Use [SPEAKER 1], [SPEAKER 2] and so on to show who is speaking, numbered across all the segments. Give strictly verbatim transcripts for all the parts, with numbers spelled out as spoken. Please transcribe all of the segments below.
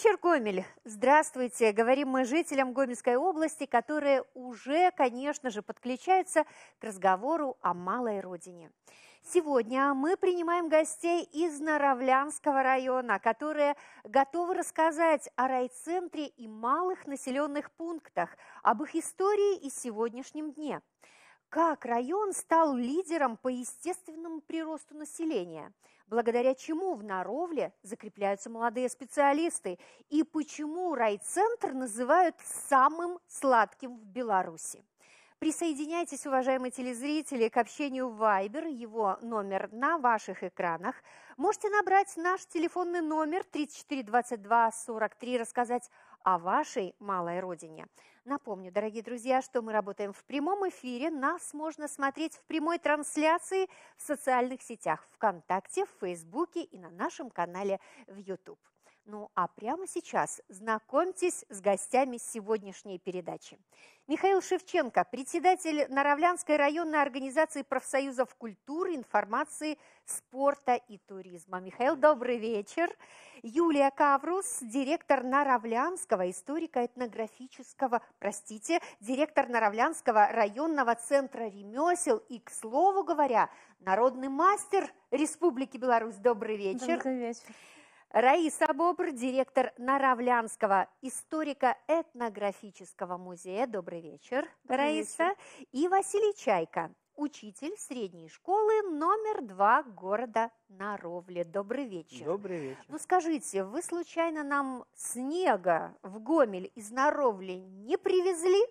[SPEAKER 1] вечер, Гомель! Здравствуйте! Говорим мы жителям Гомельской области, которые уже, конечно же, подключаются к разговору о малой родине. Сегодня мы принимаем гостей из Наравлянского района, которые готовы рассказать о райцентре и малых населенных пунктах, об их истории и сегодняшнем дне. Как район стал лидером по естественному приросту населения, благодаря чему в Наровле закрепляются молодые специалисты, и почему райцентр называют самым сладким в Беларуси. Присоединяйтесь, уважаемые телезрители, к общению в Вайбер, его номер на ваших экранах. Можете набрать наш телефонный номер тридцать четыре двадцать два сорок три, рассказать о вашей малой родине. Напомню, дорогие друзья, что мы работаем в прямом эфире. Нас можно смотреть в прямой трансляции в социальных сетях ВКонтакте, в Фейсбуке и на нашем канале в YouTube. Ну а прямо сейчас знакомьтесь с гостями сегодняшней передачи. Михаил Шевченко, председатель Наравлянской районной организации профсоюзов культуры, информации, спорта и туризма. Михаил, добрый вечер. Юлия Каврус, директор Наравлянского историко-этнографического, простите, директор Наравлянского районного центра ремесел и, к слову говоря, народный мастер Республики Беларусь. Добрый вечер.
[SPEAKER 2] Добрый вечер.
[SPEAKER 1] Раиса Бобр, директор Наравлянского историко-этнографического музея. Добрый вечер,
[SPEAKER 2] Добрый
[SPEAKER 1] Раиса.
[SPEAKER 2] вечер.
[SPEAKER 1] И Василий Чайка, учитель средней школы номер два города Наровле. Добрый вечер.
[SPEAKER 3] Добрый вечер.
[SPEAKER 1] Ну скажите, вы случайно нам снега в Гомель из Наровли не привезли?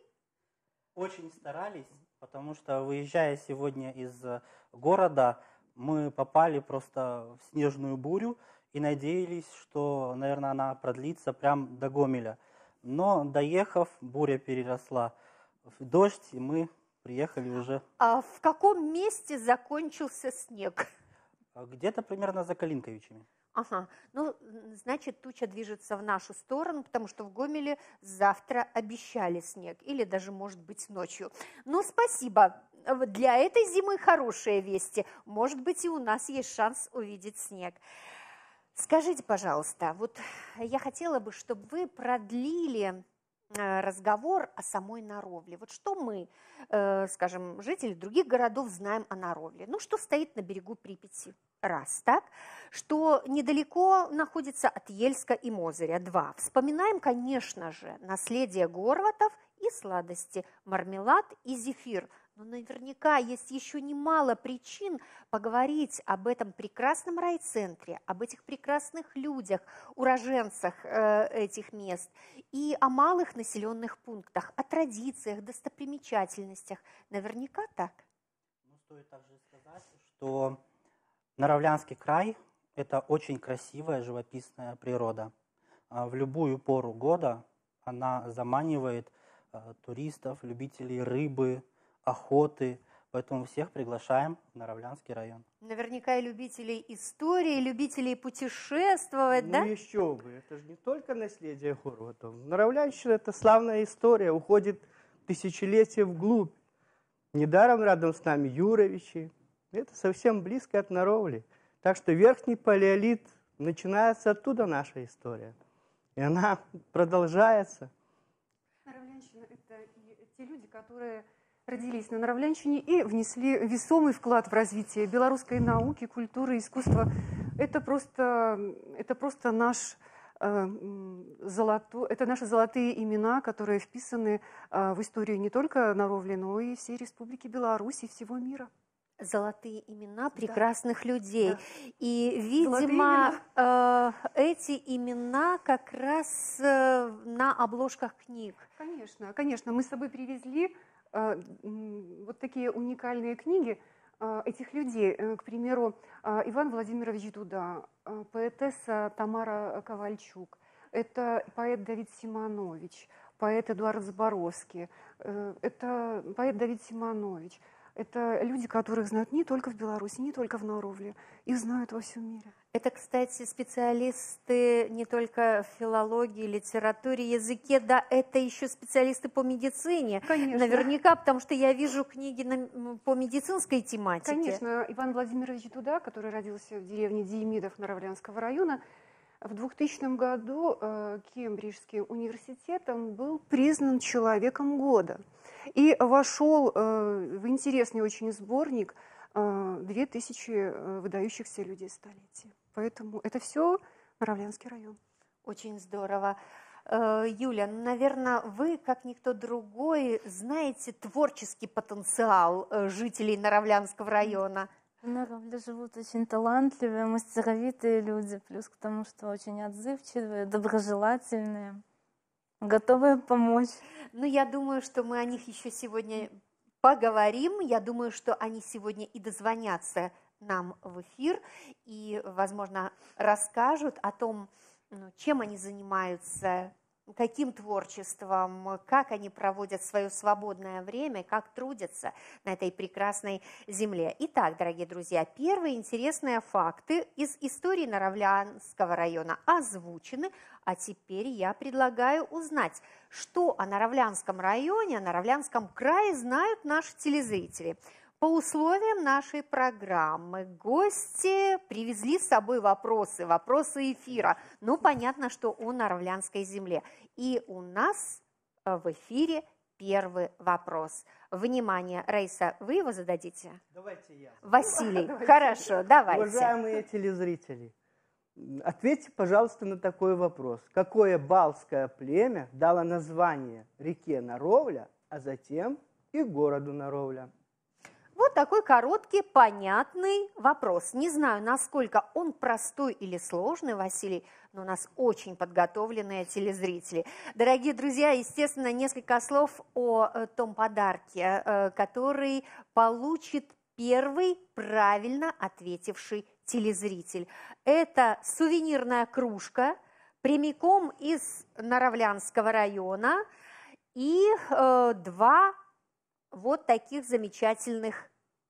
[SPEAKER 3] Очень старались, потому что, выезжая сегодня из города, мы попали просто в снежную бурю и надеялись, что, наверное, она продлится прям до Гомеля. Но, доехав, буря переросла в дождь, и мы приехали уже.
[SPEAKER 1] А в каком месте закончился снег?
[SPEAKER 3] Где-то примерно за Калинковичами.
[SPEAKER 1] Ага, ну, значит, туча движется в нашу сторону, потому что в Гомеле завтра обещали снег, или даже, может быть, ночью. Но спасибо, для этой зимы хорошие вести. Может быть, и у нас есть шанс увидеть снег. Скажите, пожалуйста, вот я хотела бы, чтобы вы продлили разговор о самой Наровле. Вот что мы, э, скажем, жители других городов знаем о Наровле? Ну, что стоит на берегу Припяти, раз, так? Что недалеко находится от Ельска и Мозыря, два. Вспоминаем, конечно же, наследие горватов и сладости, мармелад и зефир. Но наверняка есть еще немало причин поговорить об этом прекрасном райцентре, об этих прекрасных людях, уроженцах э, этих мест и о малых населенных пунктах, о традициях, достопримечательностях. Наверняка так.
[SPEAKER 3] Ну, стоит также сказать, что Наравлянский край – это очень красивая живописная природа. В любую пору года она заманивает туристов, любителей рыбы, охоты, поэтому всех приглашаем в Наравлянский район.
[SPEAKER 1] Наверняка и любителей истории, и любителей путешествовать,
[SPEAKER 2] Ну,
[SPEAKER 1] да?
[SPEAKER 2] еще бы, это же не только наследие горватов. Наравлянщина – это славная история, уходит тысячелетия вглубь. Недаром рядом с нами Юровичи. Это совсем близко от Наровли. Так что верхний палеолит, начинается оттуда наша история. И она продолжается.
[SPEAKER 4] Наравлянщина – это те люди, которые родились на Наравлянщине и внесли весомый вклад в развитие белорусской науки, культуры, искусства. Это просто, это просто наш, э, золото, это наши золотые имена, которые вписаны э, в историю не только Наровли, но и всей Республики Беларусь и всего мира.
[SPEAKER 1] Золотые имена прекрасных людей.
[SPEAKER 4] Да.
[SPEAKER 1] И, видимо, э, эти имена как раз э, на обложках книг.
[SPEAKER 4] Конечно, конечно. Мы с собой привезли э, вот такие уникальные книги э, этих людей. Э, к примеру, э, Иван Владимирович Дуда, э, поэтесса Тамара Ковальчук, это поэт Давид Симонович, поэт Эдуард Заборовский, э, это поэт Давид Симонович. Это люди, которых знают не только в Беларуси, не только в Наровле, их знают во всем мире.
[SPEAKER 1] Это, кстати, специалисты не только в филологии, литературе, языке, да, это еще специалисты по медицине.
[SPEAKER 4] Конечно.
[SPEAKER 1] Наверняка, потому что я вижу книги на, по медицинской тематике.
[SPEAKER 4] Конечно, Иван Владимирович Дуда, который родился в деревне Диемидов Наравлянского района, В двухтысячном году э, Кембриджским университетом был признан человеком года и вошел э, в интересный очень сборник э, две тысячи выдающихся людей столетия. Поэтому это все Наравлянский район.
[SPEAKER 1] Очень здорово. Э, Юля, наверное, вы, как никто другой, знаете творческий потенциал э, жителей Наравлянского района.
[SPEAKER 5] В Наравле живут очень талантливые, мастеровитые люди, плюс к тому, что очень отзывчивые, доброжелательные, готовые помочь.
[SPEAKER 1] Ну, я думаю, что мы о них еще сегодня поговорим. Я думаю, что они сегодня и дозвонятся нам в эфир и, возможно, расскажут о том, чем они занимаются, каким творчеством, как они проводят свое свободное время, как трудятся на этой прекрасной земле. Итак, дорогие друзья, первые интересные факты из истории Наравлянского района озвучены, а теперь я предлагаю узнать, что о Наравлянском районе, о Наравлянском крае знают наши телезрители. По условиям нашей программы гости привезли с собой вопросы, вопросы эфира. Ну, понятно, что о Наравлянской земле. И у нас в эфире первый вопрос. Внимание, Раиса, вы его зададите?
[SPEAKER 2] Давайте я.
[SPEAKER 1] Василий, хорошо, давайте.
[SPEAKER 2] Уважаемые телезрители, ответьте, пожалуйста, на такой вопрос. Какое балтское племя дало название реке Наровля, а затем и городу Наровля?
[SPEAKER 1] Вот такой короткий, понятный вопрос. Не знаю, насколько он простой или сложный, Василий, но у нас очень подготовленные телезрители. Дорогие друзья, естественно, несколько слов о том подарке, который получит первый правильно ответивший телезритель. Это сувенирная кружка прямиком из Наравлянского района и э, два вот таких замечательных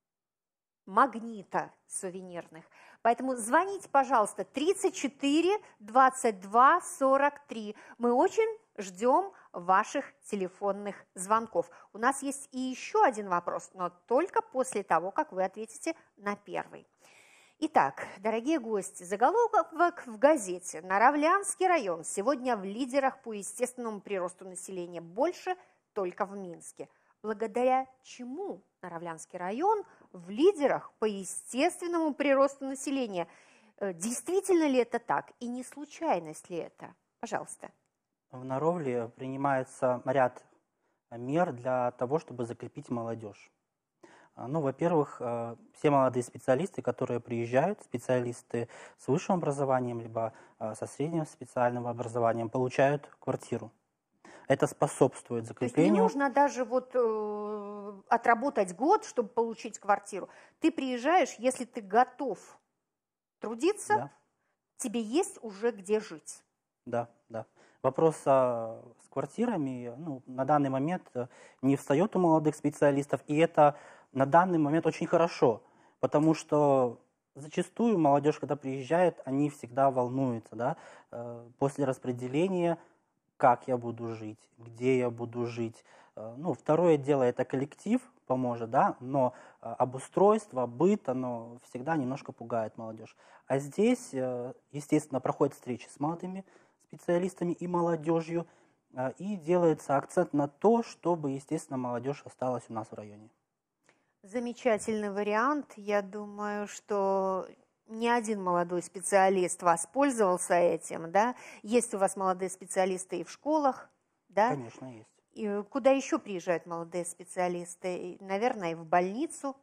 [SPEAKER 1] магнита сувенирных. Поэтому звоните, пожалуйста, тридцать четыре двадцать два сорок три. Мы очень ждем ваших телефонных звонков. У нас есть и еще один вопрос, но только после того, как вы ответите на первый. Итак, дорогие гости, заголовок в газете «Наравлянский район» сегодня в лидерах по естественному приросту населения, больше только в Минске. Благодаря чему Наравлянский район в лидерах по естественному приросту населения? Действительно ли это так? И не случайность ли это? Пожалуйста.
[SPEAKER 3] В Наровле принимается ряд мер для того, чтобы закрепить молодежь. Ну, во-первых, все молодые специалисты, которые приезжают, специалисты с высшим образованием, либо со средним специальным образованием, получают квартиру. Это способствует закреплению.
[SPEAKER 1] То есть не нужно даже вот э, отработать год, чтобы получить квартиру. Ты приезжаешь, если ты готов трудиться, да. Тебе есть уже где жить.
[SPEAKER 3] Да, да. Вопрос а, с квартирами ну, на данный момент не встает у молодых специалистов, и это на данный момент очень хорошо, потому что зачастую молодежь, когда приезжает, они всегда волнуются, да, э, после распределения, как я буду жить, где я буду жить. Ну, второе дело, это коллектив поможет, да, но обустройство, быт, оно всегда немножко пугает молодежь. А здесь, естественно, проходят встречи с молодыми специалистами и молодежью, и делается акцент на то, чтобы, естественно, молодежь осталась у нас в районе.
[SPEAKER 1] Замечательный вариант. Я думаю, что ни один молодой специалист воспользовался этим, да? Есть у вас молодые специалисты и в школах, да?
[SPEAKER 3] Конечно, есть.
[SPEAKER 1] И куда еще приезжают молодые специалисты? Наверное, и в больницу?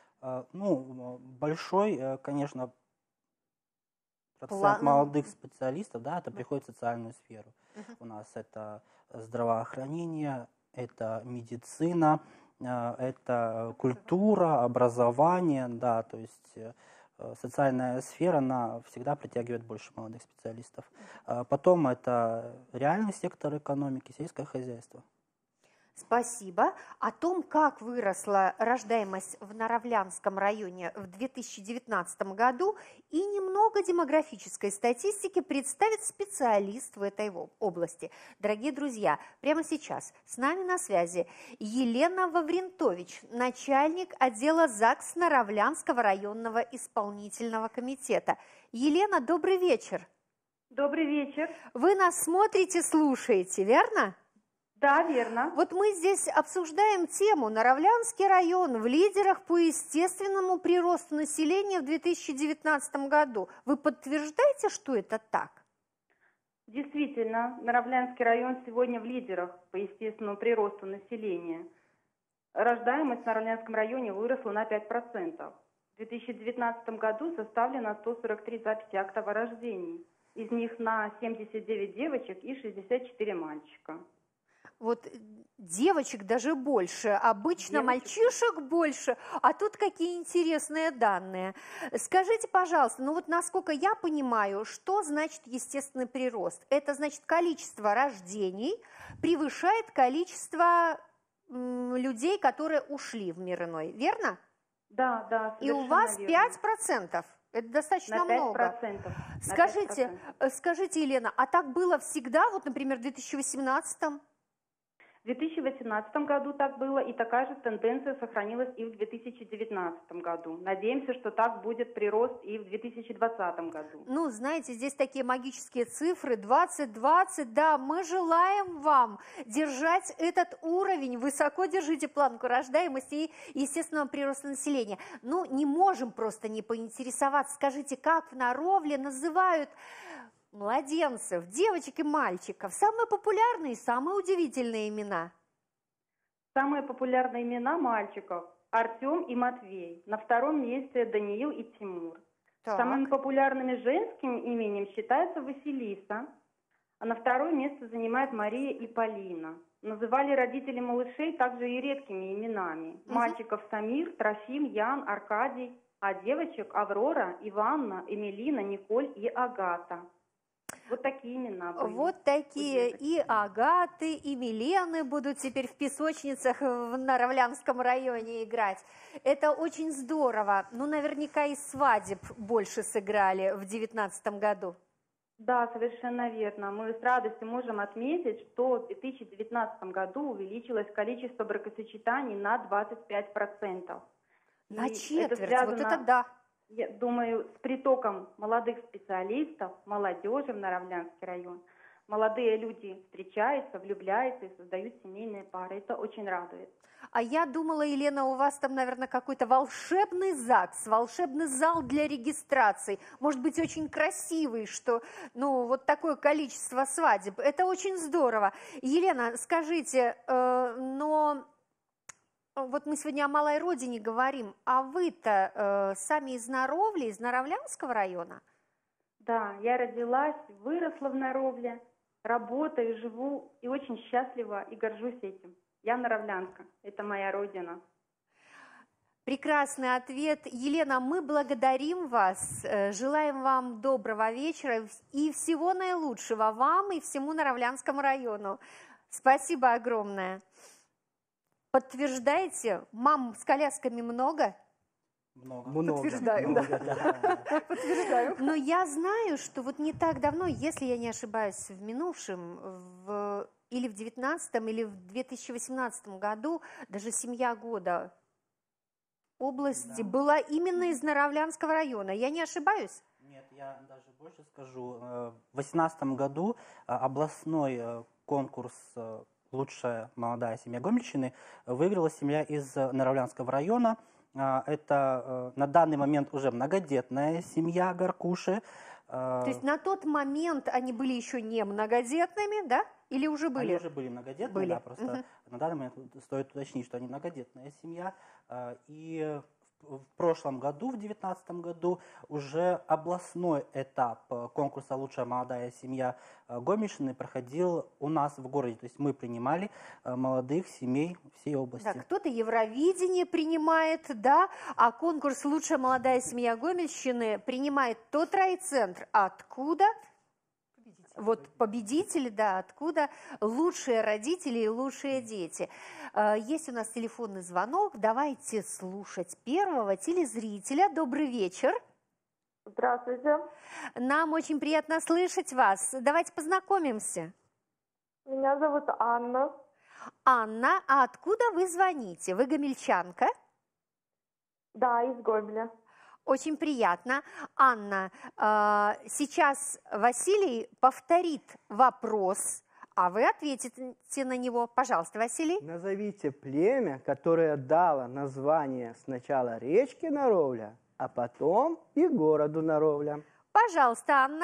[SPEAKER 3] Ну, большой, конечно, процент
[SPEAKER 1] План...
[SPEAKER 3] молодых специалистов, да, это приходит в социальную сферу. Uh-huh. У нас это здравоохранение, это медицина, это культура, образование, да, то есть социальная сфера, она всегда притягивает больше молодых специалистов. Потом это реальный сектор экономики, сельское хозяйство.
[SPEAKER 1] Спасибо. О том, как выросла рождаемость в Наравлянском районе в две тысячи девятнадцатом году, и немного демографической статистики представит специалист в этой области. Дорогие друзья, прямо сейчас с нами на связи Елена Ваврентович, начальник отдела ЗАГС Наравлянского районного исполнительного комитета. Елена, добрый вечер.
[SPEAKER 6] Добрый вечер.
[SPEAKER 1] Вы нас смотрите, слушаете, верно?
[SPEAKER 6] Да, верно.
[SPEAKER 1] Вот мы здесь обсуждаем тему «Наравлянский район в лидерах по естественному приросту населения в две тысячи девятнадцатом году». Вы подтверждаете, что это так?
[SPEAKER 6] Действительно, Наравлянский район сегодня в лидерах по естественному приросту населения. Рождаемость в Наравлянском районе выросла на пять процентов. В две тысячи девятнадцатом году составлено сто сорок три записи актов о рождении. Из них на семьдесят девять девочек и шестьдесят четыре мальчика.
[SPEAKER 1] Вот девочек даже больше, обычно
[SPEAKER 6] Девочек.
[SPEAKER 1] мальчишек больше, а тут какие интересные данные. Скажите, пожалуйста, ну вот насколько я понимаю, что значит естественный прирост? Это значит количество рождений превышает количество м, людей, которые ушли в мир иной, верно?
[SPEAKER 6] Да, да,
[SPEAKER 1] И у вас пять процентов. Это достаточно
[SPEAKER 6] на пять
[SPEAKER 1] много.
[SPEAKER 6] процентов.
[SPEAKER 1] Скажите, э, скажите, Елена, а так было всегда, вот, например, в две тысячи восемнадцатом?
[SPEAKER 6] В две тысячи восемнадцатом году так было, и такая же тенденция сохранилась и в две тысячи девятнадцатом году. Надеемся, что так будет прирост и в две тысячи двадцатом году.
[SPEAKER 1] Ну, знаете, здесь такие магические цифры, двадцать двадцать, да, мы желаем вам держать этот уровень, высоко держите планку рождаемости и естественного прироста населения. Ну, не можем просто не поинтересоваться, скажите, как в Наровле называют младенцев, девочек и мальчиков? Самые популярные и самые удивительные имена.
[SPEAKER 6] Самые популярные имена мальчиков – Артем и Матвей. На втором месте Даниил и Тимур.
[SPEAKER 1] Так.
[SPEAKER 6] Самыми популярными женским именем считается Василиса, а на второе место занимает Мария и Полина. Называли родители малышей также и редкими именами.
[SPEAKER 1] Угу.
[SPEAKER 6] Мальчиков Самир, Трофим, Ян, Аркадий, а девочек Аврора, Иванна, Эмилина, Николь и Агата. Вот такие имена были.
[SPEAKER 1] Вот такие и Агаты, и Милены будут теперь в песочницах в Наравлянском районе играть. Это очень здорово. Ну, наверняка и свадеб больше сыграли в девятнадцатом году.
[SPEAKER 6] Да, совершенно верно. Мы с радостью можем отметить, что в две тысячи девятнадцатом году увеличилось количество бракосочетаний на двадцать пять процентов.
[SPEAKER 1] На
[SPEAKER 6] И
[SPEAKER 1] четверть,
[SPEAKER 6] это связано,
[SPEAKER 1] вот это да.
[SPEAKER 6] я думаю, с притоком молодых специалистов, молодежи в Наравлянский район. Молодые люди встречаются, влюбляются и создают семейные пары. Это очень радует.
[SPEAKER 1] А я думала, Елена, у вас там, наверное, какой-то волшебный ЗАГС, волшебный зал для регистрации. Может быть, очень красивый, что, ну, вот такое количество свадеб. Это очень здорово. Елена, скажите, э, но вот мы сегодня о малой родине говорим, а вы-то э, сами из Наровли, из Наравлянского района?
[SPEAKER 6] Да, я родилась, выросла в Наровле, работаю, живу и очень счастлива и горжусь этим. Я наравлянка, это моя родина.
[SPEAKER 1] Прекрасный ответ. Елена, мы благодарим вас, желаем вам доброго вечера и всего наилучшего вам и всему Наравлянскому району. Спасибо огромное. Подтверждаете, мам с колясками много?
[SPEAKER 3] Много.
[SPEAKER 2] Много.
[SPEAKER 1] Подтверждаю,
[SPEAKER 2] много,
[SPEAKER 1] да.
[SPEAKER 4] Подтверждаю.
[SPEAKER 1] Но я знаю, что вот не так давно, если я не ошибаюсь, в минувшем, в, или в девятнадцатом, или в две тысячи восемнадцатом году, даже семья года области
[SPEAKER 3] Да.
[SPEAKER 1] была именно из Наравлянского района. Я не ошибаюсь?
[SPEAKER 3] Нет, я даже больше скажу. В две тысячи восемнадцатом году областной конкурс «Лучшая молодая семья Гомельщины» выиграла семья из Наравлянского района. Это на данный момент уже многодетная семья Горкуши.
[SPEAKER 1] То есть на тот момент они были еще не многодетными, да? Или уже были?
[SPEAKER 3] Они уже были многодетные,
[SPEAKER 1] Были.
[SPEAKER 3] да, просто
[SPEAKER 1] Мгм.
[SPEAKER 3] на данный момент стоит уточнить, что они многодетная семья. И в прошлом году, в две тысячи девятнадцатом году, уже областной этап конкурса «Лучшая молодая семья Гомельщины» проходил у нас в городе. То есть мы принимали молодых семей всей области.
[SPEAKER 1] Да, кто-то Евровидение принимает, да, а конкурс «Лучшая молодая семья Гомельщины» принимает тот райцентр, откуда... Вот победители, да, откуда лучшие родители и лучшие дети. Есть у нас телефонный звонок, давайте слушать первого телезрителя. Добрый вечер.
[SPEAKER 7] Здравствуйте.
[SPEAKER 1] Нам очень приятно слышать вас. Давайте познакомимся.
[SPEAKER 7] Меня зовут Анна.
[SPEAKER 1] Анна, а откуда вы звоните? Вы гомельчанка?
[SPEAKER 7] Да, из Гомеля.
[SPEAKER 1] Очень приятно. Анна, э, сейчас Василий повторит вопрос, а вы ответите на него. Пожалуйста, Василий.
[SPEAKER 2] Назовите племя, которое дало название сначала речке Наровля, а потом и городу Наровля.
[SPEAKER 1] Пожалуйста, Анна.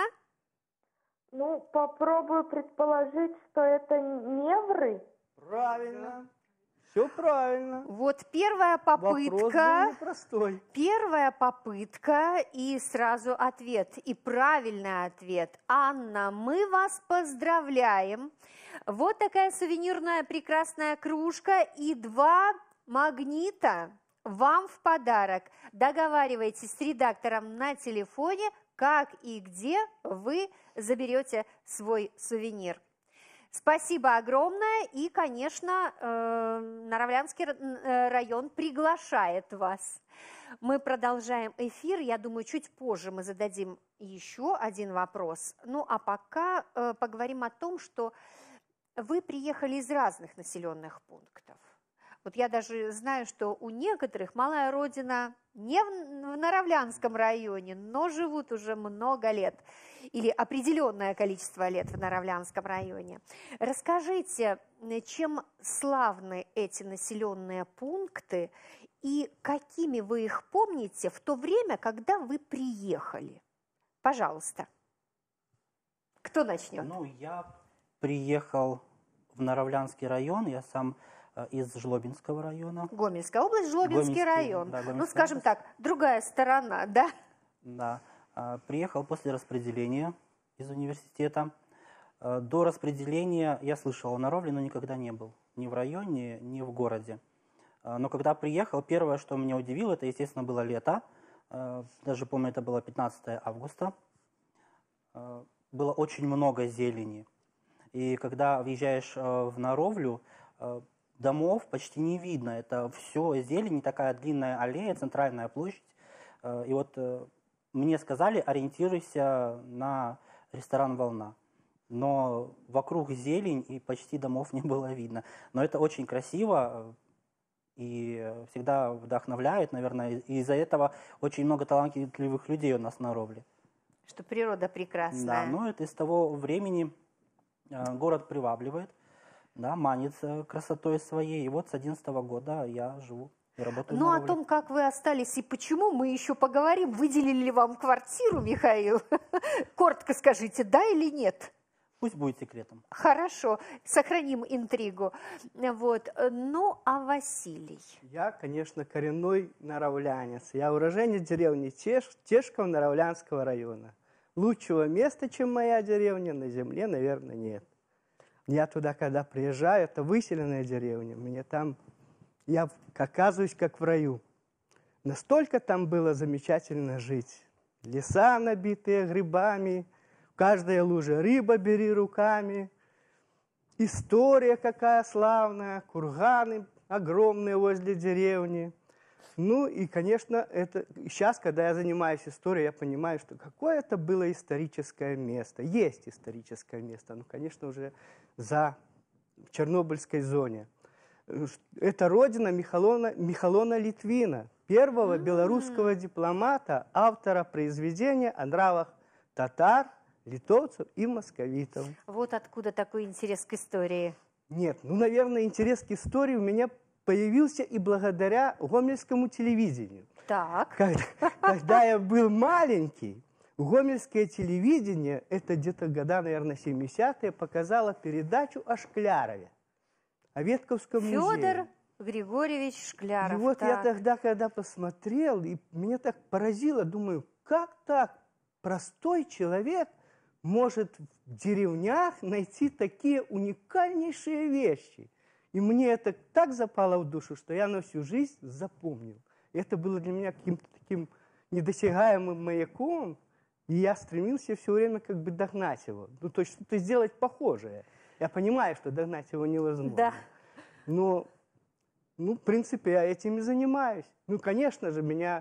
[SPEAKER 7] Ну, попробую предположить, что это невры.
[SPEAKER 2] Правильно. Все правильно.
[SPEAKER 1] Вот первая
[SPEAKER 2] Вопрос
[SPEAKER 1] попытка.
[SPEAKER 2] был непростой.
[SPEAKER 1] Первая попытка и сразу ответ. И правильный ответ. Анна, мы вас поздравляем. Вот такая сувенирная прекрасная кружка и два магнита вам в подарок. Договаривайтесь с редактором на телефоне, как и где вы заберете свой сувенир. Спасибо огромное. И, конечно, Наравлянский район приглашает вас. Мы продолжаем эфир. Я думаю, чуть позже мы зададим еще один вопрос. Ну, а пока поговорим о том, что вы приехали из разных населенных пунктов. Вот я даже знаю, что у некоторых малая родина не в Наравлянском районе, но живут уже много лет или определенное количество лет в Наравлянском районе. Расскажите, чем славны эти населенные пункты и какими вы их помните в то время, когда вы приехали? Пожалуйста. Кто начнет?
[SPEAKER 3] Ну, я приехал в Наравлянский район, я сам из Жлобинского района.
[SPEAKER 1] Гомельская область, Жлобинский
[SPEAKER 3] Гомельский,
[SPEAKER 1] район.
[SPEAKER 3] да,
[SPEAKER 1] ну,
[SPEAKER 3] Гомельская
[SPEAKER 1] скажем
[SPEAKER 3] область.
[SPEAKER 1] так, другая сторона, да?
[SPEAKER 3] Да. Приехал после распределения из университета. До распределения я слышал о Наровле, но никогда не был. Ни в районе, ни в городе. Но когда приехал, первое, что меня удивило, это, естественно, было лето. Даже помню, это было пятнадцатое августа. Было очень много зелени. И когда въезжаешь в Наровлю, домов почти не видно. Это все зелень, такая длинная аллея, центральная площадь. И вот мне сказали, ориентируйся на ресторан «Волна». Но вокруг зелень, и почти домов не было видно. Но это очень красиво и всегда вдохновляет, наверное. И из-за этого очень много талантливых людей у нас в Наровле.
[SPEAKER 1] Что природа прекрасная.
[SPEAKER 3] Да, но это из того времени город привабливает. Да, манит красотой своей. И вот с одиннадцатого года я живу и работаю.
[SPEAKER 1] Ну, о том, как вы остались и почему, мы еще поговорим. Выделили ли вам квартиру, Михаил? Коротко скажите, да или нет?
[SPEAKER 3] Пусть будет секретом.
[SPEAKER 1] Хорошо, сохраним интригу. Вот. Ну, а Василий?
[SPEAKER 2] Я, конечно, коренной наравлянец. Я уроженец деревни Теш, Тешков Наравлянского района. Лучшего места, чем моя деревня, на земле, наверное, нет. Я туда, когда приезжаю, это выселенная деревня. Мне там, я оказываюсь как в раю. Настолько там было замечательно жить. Леса, набитые грибами, в каждой луже рыба бери руками. История какая славная, курганы огромные возле деревни. Ну и, конечно, это сейчас, когда я занимаюсь историей, я понимаю, что какое это было историческое место. Есть историческое место, но, конечно, уже за Чернобыльской зоне. Это родина Михалона, Михалона Литвина, первого mm-hmm. белорусского дипломата, автора произведения о нравах татар, литовцев и московитов.
[SPEAKER 1] Вот откуда такой интерес к истории.
[SPEAKER 2] Нет, ну, наверное, интерес к истории у меня появился и благодаря гомельскому телевидению.
[SPEAKER 1] Так.
[SPEAKER 2] Когда, когда я был маленький, гомельское телевидение, это где-то года, наверное, семидесятые, показало передачу о Шклярове, о Ветковском музее.
[SPEAKER 1] Федор Григорьевич Шкляров.
[SPEAKER 2] И вот
[SPEAKER 1] так.
[SPEAKER 2] я тогда, когда посмотрел, и меня так поразило, думаю, как так простой человек может в деревнях найти такие уникальнейшие вещи. И мне это так запало в душу, что я на всю жизнь запомнил. И это было для меня каким-то таким недосягаемым маяком, и я стремился все время как бы догнать его. Ну, то есть что-то сделать похожее. Я понимаю, что догнать его невозможно.
[SPEAKER 1] Да.
[SPEAKER 2] Но, ну, в принципе, я этим и занимаюсь. Ну, конечно же, меня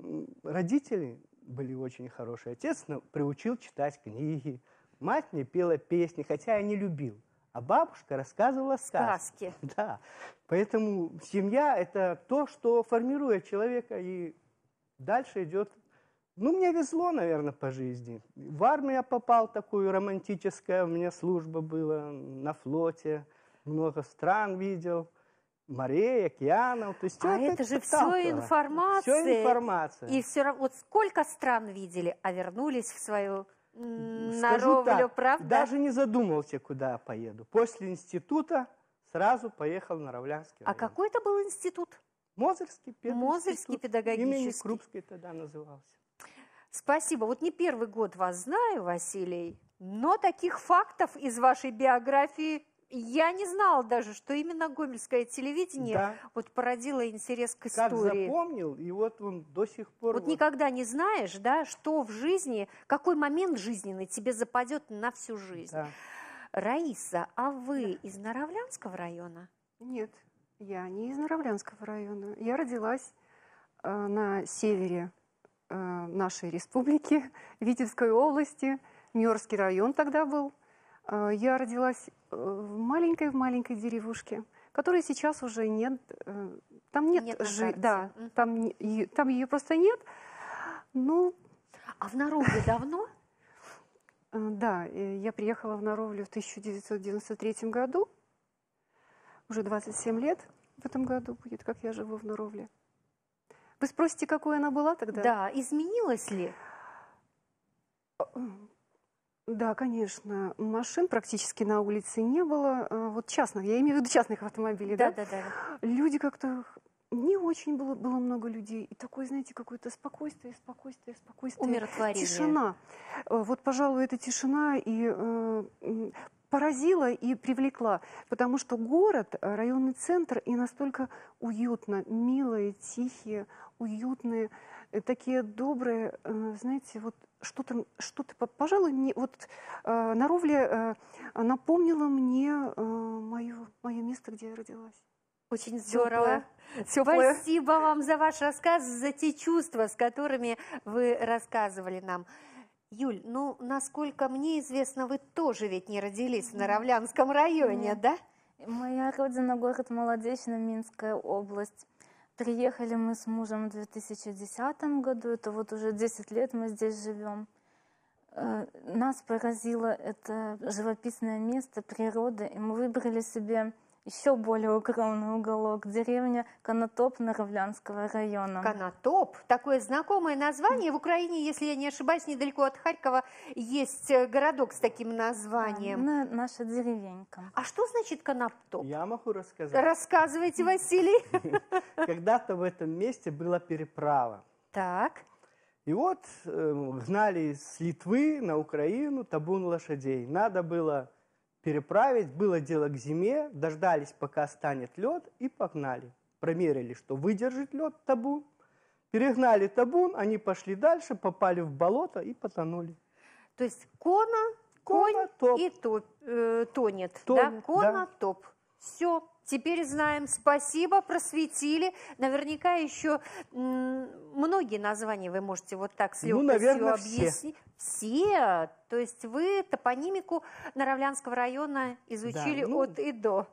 [SPEAKER 2] родители были очень хорошие. Отец приучил читать книги, мать мне пела песни, хотя я не любил. А бабушка рассказывала сказки.
[SPEAKER 1] Сказки.
[SPEAKER 2] Да. Поэтому семья – это то, что формирует человека. И Дальше идет... Ну, мне везло, наверное, по жизни. В армию я попал, такую романтическая у меня служба была, на флоте. Много стран видел, морей, океанов. То есть
[SPEAKER 1] А это же все информация.
[SPEAKER 2] Все информация.
[SPEAKER 1] И все равно, вот сколько стран видели, а вернулись в свою
[SPEAKER 2] Скажу
[SPEAKER 1] наровлю,
[SPEAKER 2] так,
[SPEAKER 1] правда?
[SPEAKER 2] даже не задумался, куда я поеду. После института сразу поехал на Равлянский
[SPEAKER 1] А
[SPEAKER 2] район.
[SPEAKER 1] какой это был институт?
[SPEAKER 2] Мозырский пединститут.
[SPEAKER 1] Мозырский педагогический.
[SPEAKER 2] Имени Крупской тогда назывался.
[SPEAKER 1] Спасибо. Вот не первый год вас знаю, Василий, но таких фактов из вашей биографии я не знала даже, что именно гомельское телевидение
[SPEAKER 2] Да.
[SPEAKER 1] вот породило интерес к
[SPEAKER 2] Как
[SPEAKER 1] истории.
[SPEAKER 2] запомнил, и вот он до сих пор...
[SPEAKER 1] Вот никогда не знаешь, да, что в жизни, какой момент жизненный тебе западет на всю жизнь.
[SPEAKER 2] Да.
[SPEAKER 1] Раиса, а вы из Наравлянского района?
[SPEAKER 4] Нет, я не из Наравлянского района. Я родилась э, на севере э, нашей республики, Витебской области, Мёрский район тогда был. Э, я родилась в маленькой, в маленькой деревушке, которой сейчас уже нет. Э, там нет,
[SPEAKER 1] Нет на
[SPEAKER 4] жи-
[SPEAKER 1] карте.
[SPEAKER 4] да,
[SPEAKER 1] Мгм.
[SPEAKER 4] там, не- и- там ее просто нет. Ну,
[SPEAKER 1] А в Наровле давно?
[SPEAKER 4] э, да, э, я приехала в Наровлю в тысяча девятьсот девяносто третьем году. Уже двадцать семь лет в этом году будет, как я живу в Наровле. Вы спросите, какой она была тогда?
[SPEAKER 1] Да. Изменилось ли?
[SPEAKER 4] Да, конечно. Машин практически на улице не было. А, Вот частных, я имею в виду частных автомобилей, да?
[SPEAKER 1] Да, да, да.
[SPEAKER 4] Люди как-то... Не очень было, было много людей. И такое, знаете, какое-то спокойствие, спокойствие, спокойствие.
[SPEAKER 1] Умиротворение.
[SPEAKER 4] Тишина. Э, Вот, пожалуй, эта тишина и э, м, поразила и привлекла. Потому что город, э, районный центр, и настолько уютно, милые, тихие, уютные, э, такие добрые, э, знаете, вот что-то, что-то, по- пожалуй, мне вот э, Наровля э, напомнила мне э, мое, мое место, где я родилась.
[SPEAKER 1] Очень здорово.
[SPEAKER 4] Теплое.
[SPEAKER 1] Спасибо вам за ваш рассказ, за те чувства, с которыми вы рассказывали нам. Юль, ну, насколько мне известно, вы тоже ведь не родились в Наравлянском районе,
[SPEAKER 5] Нет.
[SPEAKER 1] да?
[SPEAKER 5] Моя родина город Молодечно, Минская область. Приехали мы с мужем в две тысячи десятом году, это вот уже десять лет мы здесь живем. Э, Нас поразило это живописное место, природа, и мы выбрали себе еще более укромный уголок, деревня Конотоп Наравлянского района.
[SPEAKER 1] Конотоп. Такое знакомое название. В Украине, если я не ошибаюсь, недалеко от Харькова есть э, городок с таким названием.
[SPEAKER 5] На- наша деревенька.
[SPEAKER 1] А что значит Конотоп?
[SPEAKER 2] Я могу рассказать.
[SPEAKER 1] Рассказывайте, Василий.
[SPEAKER 2] Когда-то в этом месте была переправа.
[SPEAKER 1] Так.
[SPEAKER 2] И вот э, гнали с Литвы на Украину табун лошадей. Надо было переправить, было дело к зиме, дождались, пока станет лед, и погнали. Промерили, что выдержит лед табун. Перегнали табун, они пошли дальше, попали в болото и потонули.
[SPEAKER 1] То есть кона, конь
[SPEAKER 2] Конотоп.
[SPEAKER 1] и топ, э, тонет.
[SPEAKER 2] Тонет,
[SPEAKER 1] да? Конотоп. Все. Теперь знаем. Спасибо, просветили. Наверняка еще м, многие названия вы можете вот так с
[SPEAKER 2] Ну,
[SPEAKER 1] легкостью
[SPEAKER 2] наверное, все.
[SPEAKER 1] объяснить. Все. То есть вы топонимику Наравлянского района изучили
[SPEAKER 2] Да, ну,
[SPEAKER 1] от и до.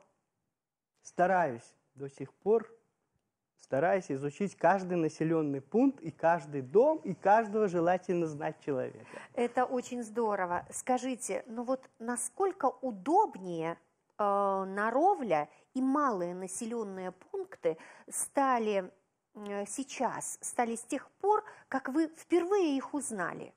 [SPEAKER 2] Стараюсь до сих пор, стараюсь изучить каждый населенный пункт и каждый дом, и каждого желательно знать человека.
[SPEAKER 1] Это очень здорово. Скажите, ну вот насколько удобнее э, Наровля и малые населенные пункты стали э, сейчас, стали с тех пор, как вы впервые их узнали?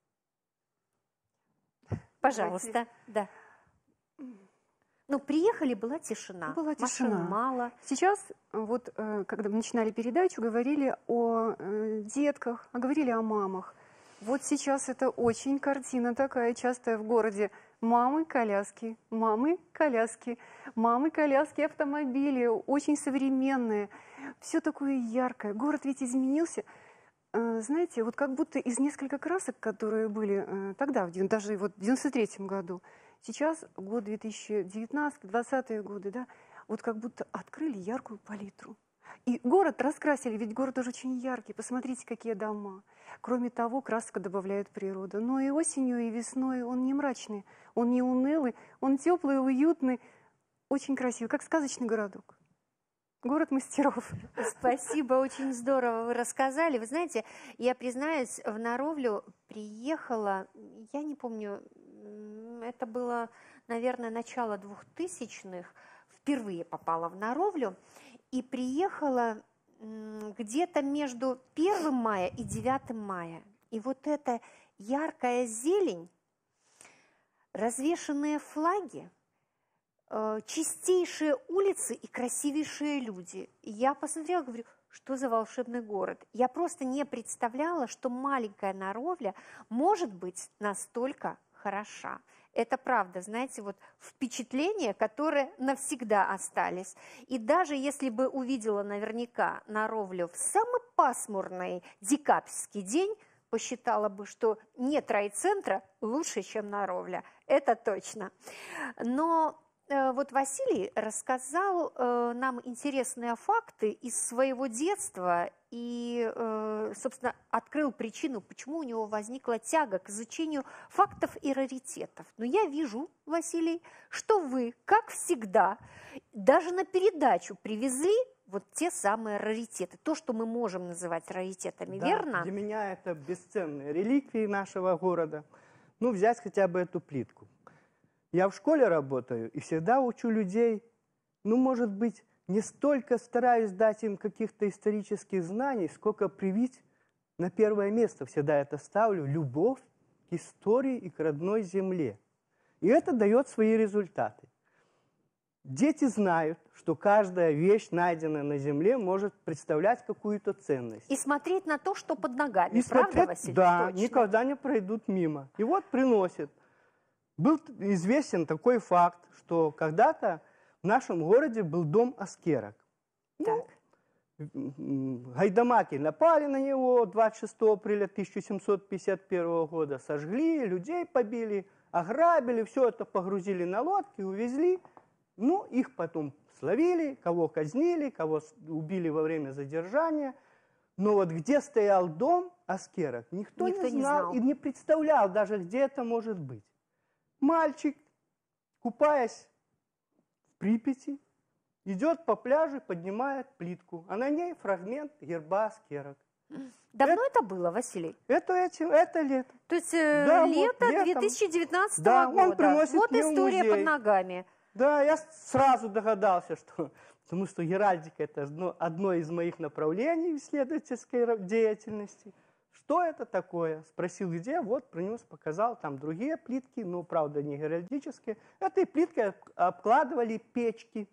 [SPEAKER 1] Пожалуйста, да. Ну, приехали, была тишина.
[SPEAKER 4] Была
[SPEAKER 1] Машин
[SPEAKER 4] тишина.
[SPEAKER 1] мало.
[SPEAKER 4] Сейчас, э, вот, э, когда мы начинали передачу, говорили о э, детках, а говорили о мамах. Вот сейчас это очень картина такая частая в городе. Мамы, коляски, мамы, коляски, мамы, коляски, автомобили, очень современные. Все такое яркое. Город ведь изменился. Э, Знаете, вот как будто из нескольких красок, которые были э, тогда, в дев- даже вот в девяносто третьем году, сейчас год две тысячи девятнадцатый, двадцатые годы, да, вот как будто открыли яркую палитру. И город раскрасили, ведь город уже очень яркий. Посмотрите, какие дома. Кроме того, краска добавляет природа. Но и осенью, и весной он не мрачный, он не унылый, он теплый, уютный, очень красивый, как сказочный городок. город мастеров.
[SPEAKER 1] Спасибо, очень здорово вы рассказали. Вы знаете, я признаюсь, в Наровлю приехала, я не помню, это было, наверное, начало двухтысячных, впервые попала в Наровлю и приехала где-то между первым мая и девятым мая. И вот эта яркая зелень, развешенные флаги, чистейшие улицы и красивейшие люди. Я посмотрела, говорю, что за волшебный город. Я просто не представляла, что маленькая Наровля может быть настолько хороша. Это правда, знаете, вот впечатления, которые навсегда остались. И даже если бы увидела наверняка Наровлю в самый пасмурный декабрьский день, посчитала бы, что нет райцентра лучше, чем Наровля. Это точно. Но вот Василий рассказал э, нам интересные факты из своего детства и, э, собственно, открыл причину, почему у него возникла тяга к изучению фактов и раритетов. Но я вижу, Василий, что вы, как всегда, даже на передачу привезли вот те самые раритеты, то, что мы можем называть раритетами,
[SPEAKER 2] да,
[SPEAKER 1] верно?
[SPEAKER 2] Для меня это бесценные реликвии нашего города. Ну, взять хотя бы эту плитку. Я в школе работаю и всегда учу людей, ну, может быть, не столько стараюсь дать им каких-то исторических знаний, сколько привить на первое место, всегда это ставлю, любовь к истории и к родной земле. И это дает свои результаты. Дети знают, что каждая вещь, найденная на земле, может представлять какую-то ценность.
[SPEAKER 1] И смотреть на то, что под ногами,
[SPEAKER 2] и
[SPEAKER 1] правда,
[SPEAKER 2] смотреть,
[SPEAKER 1] Василий?
[SPEAKER 2] Да,
[SPEAKER 1] точно.
[SPEAKER 2] Никогда не пройдут мимо. И вот приносят. Был известен такой факт, что когда-то в нашем городе был дом аскерок.
[SPEAKER 1] Так.
[SPEAKER 2] Ну, гайдамаки напали на него двадцать шестого апреля тысяча семьсот пятьдесят первого года, сожгли, людей побили, ограбили, все это погрузили на лодки, увезли. Ну, их потом словили, кого казнили, кого убили во время задержания. Но вот где стоял дом аскерок, никто,
[SPEAKER 1] никто
[SPEAKER 2] не,
[SPEAKER 1] не
[SPEAKER 2] знал,
[SPEAKER 1] знал
[SPEAKER 2] и не представлял даже, где это может быть. Мальчик, купаясь в Припяти, идет по пляжу, поднимает плитку, а на ней фрагмент герба аскерок.
[SPEAKER 1] Давно это, это было, Василий?
[SPEAKER 2] Это, это, это лето.
[SPEAKER 1] То есть э,
[SPEAKER 2] да,
[SPEAKER 1] лето
[SPEAKER 2] вот,
[SPEAKER 1] две тысячи девятнадцатого
[SPEAKER 2] да,
[SPEAKER 1] года.
[SPEAKER 2] Он приносит
[SPEAKER 1] вот
[SPEAKER 2] мне в
[SPEAKER 1] история
[SPEAKER 2] музей.
[SPEAKER 1] под ногами.
[SPEAKER 2] Да, я сразу догадался, что, потому что геральдика – это одно, одно из моих направлений исследовательской деятельности. Что это такое? Спросил, где, вот, принес, показал, там другие плитки, ну, правда, не геральдические. Этой плиткой обкладывали печки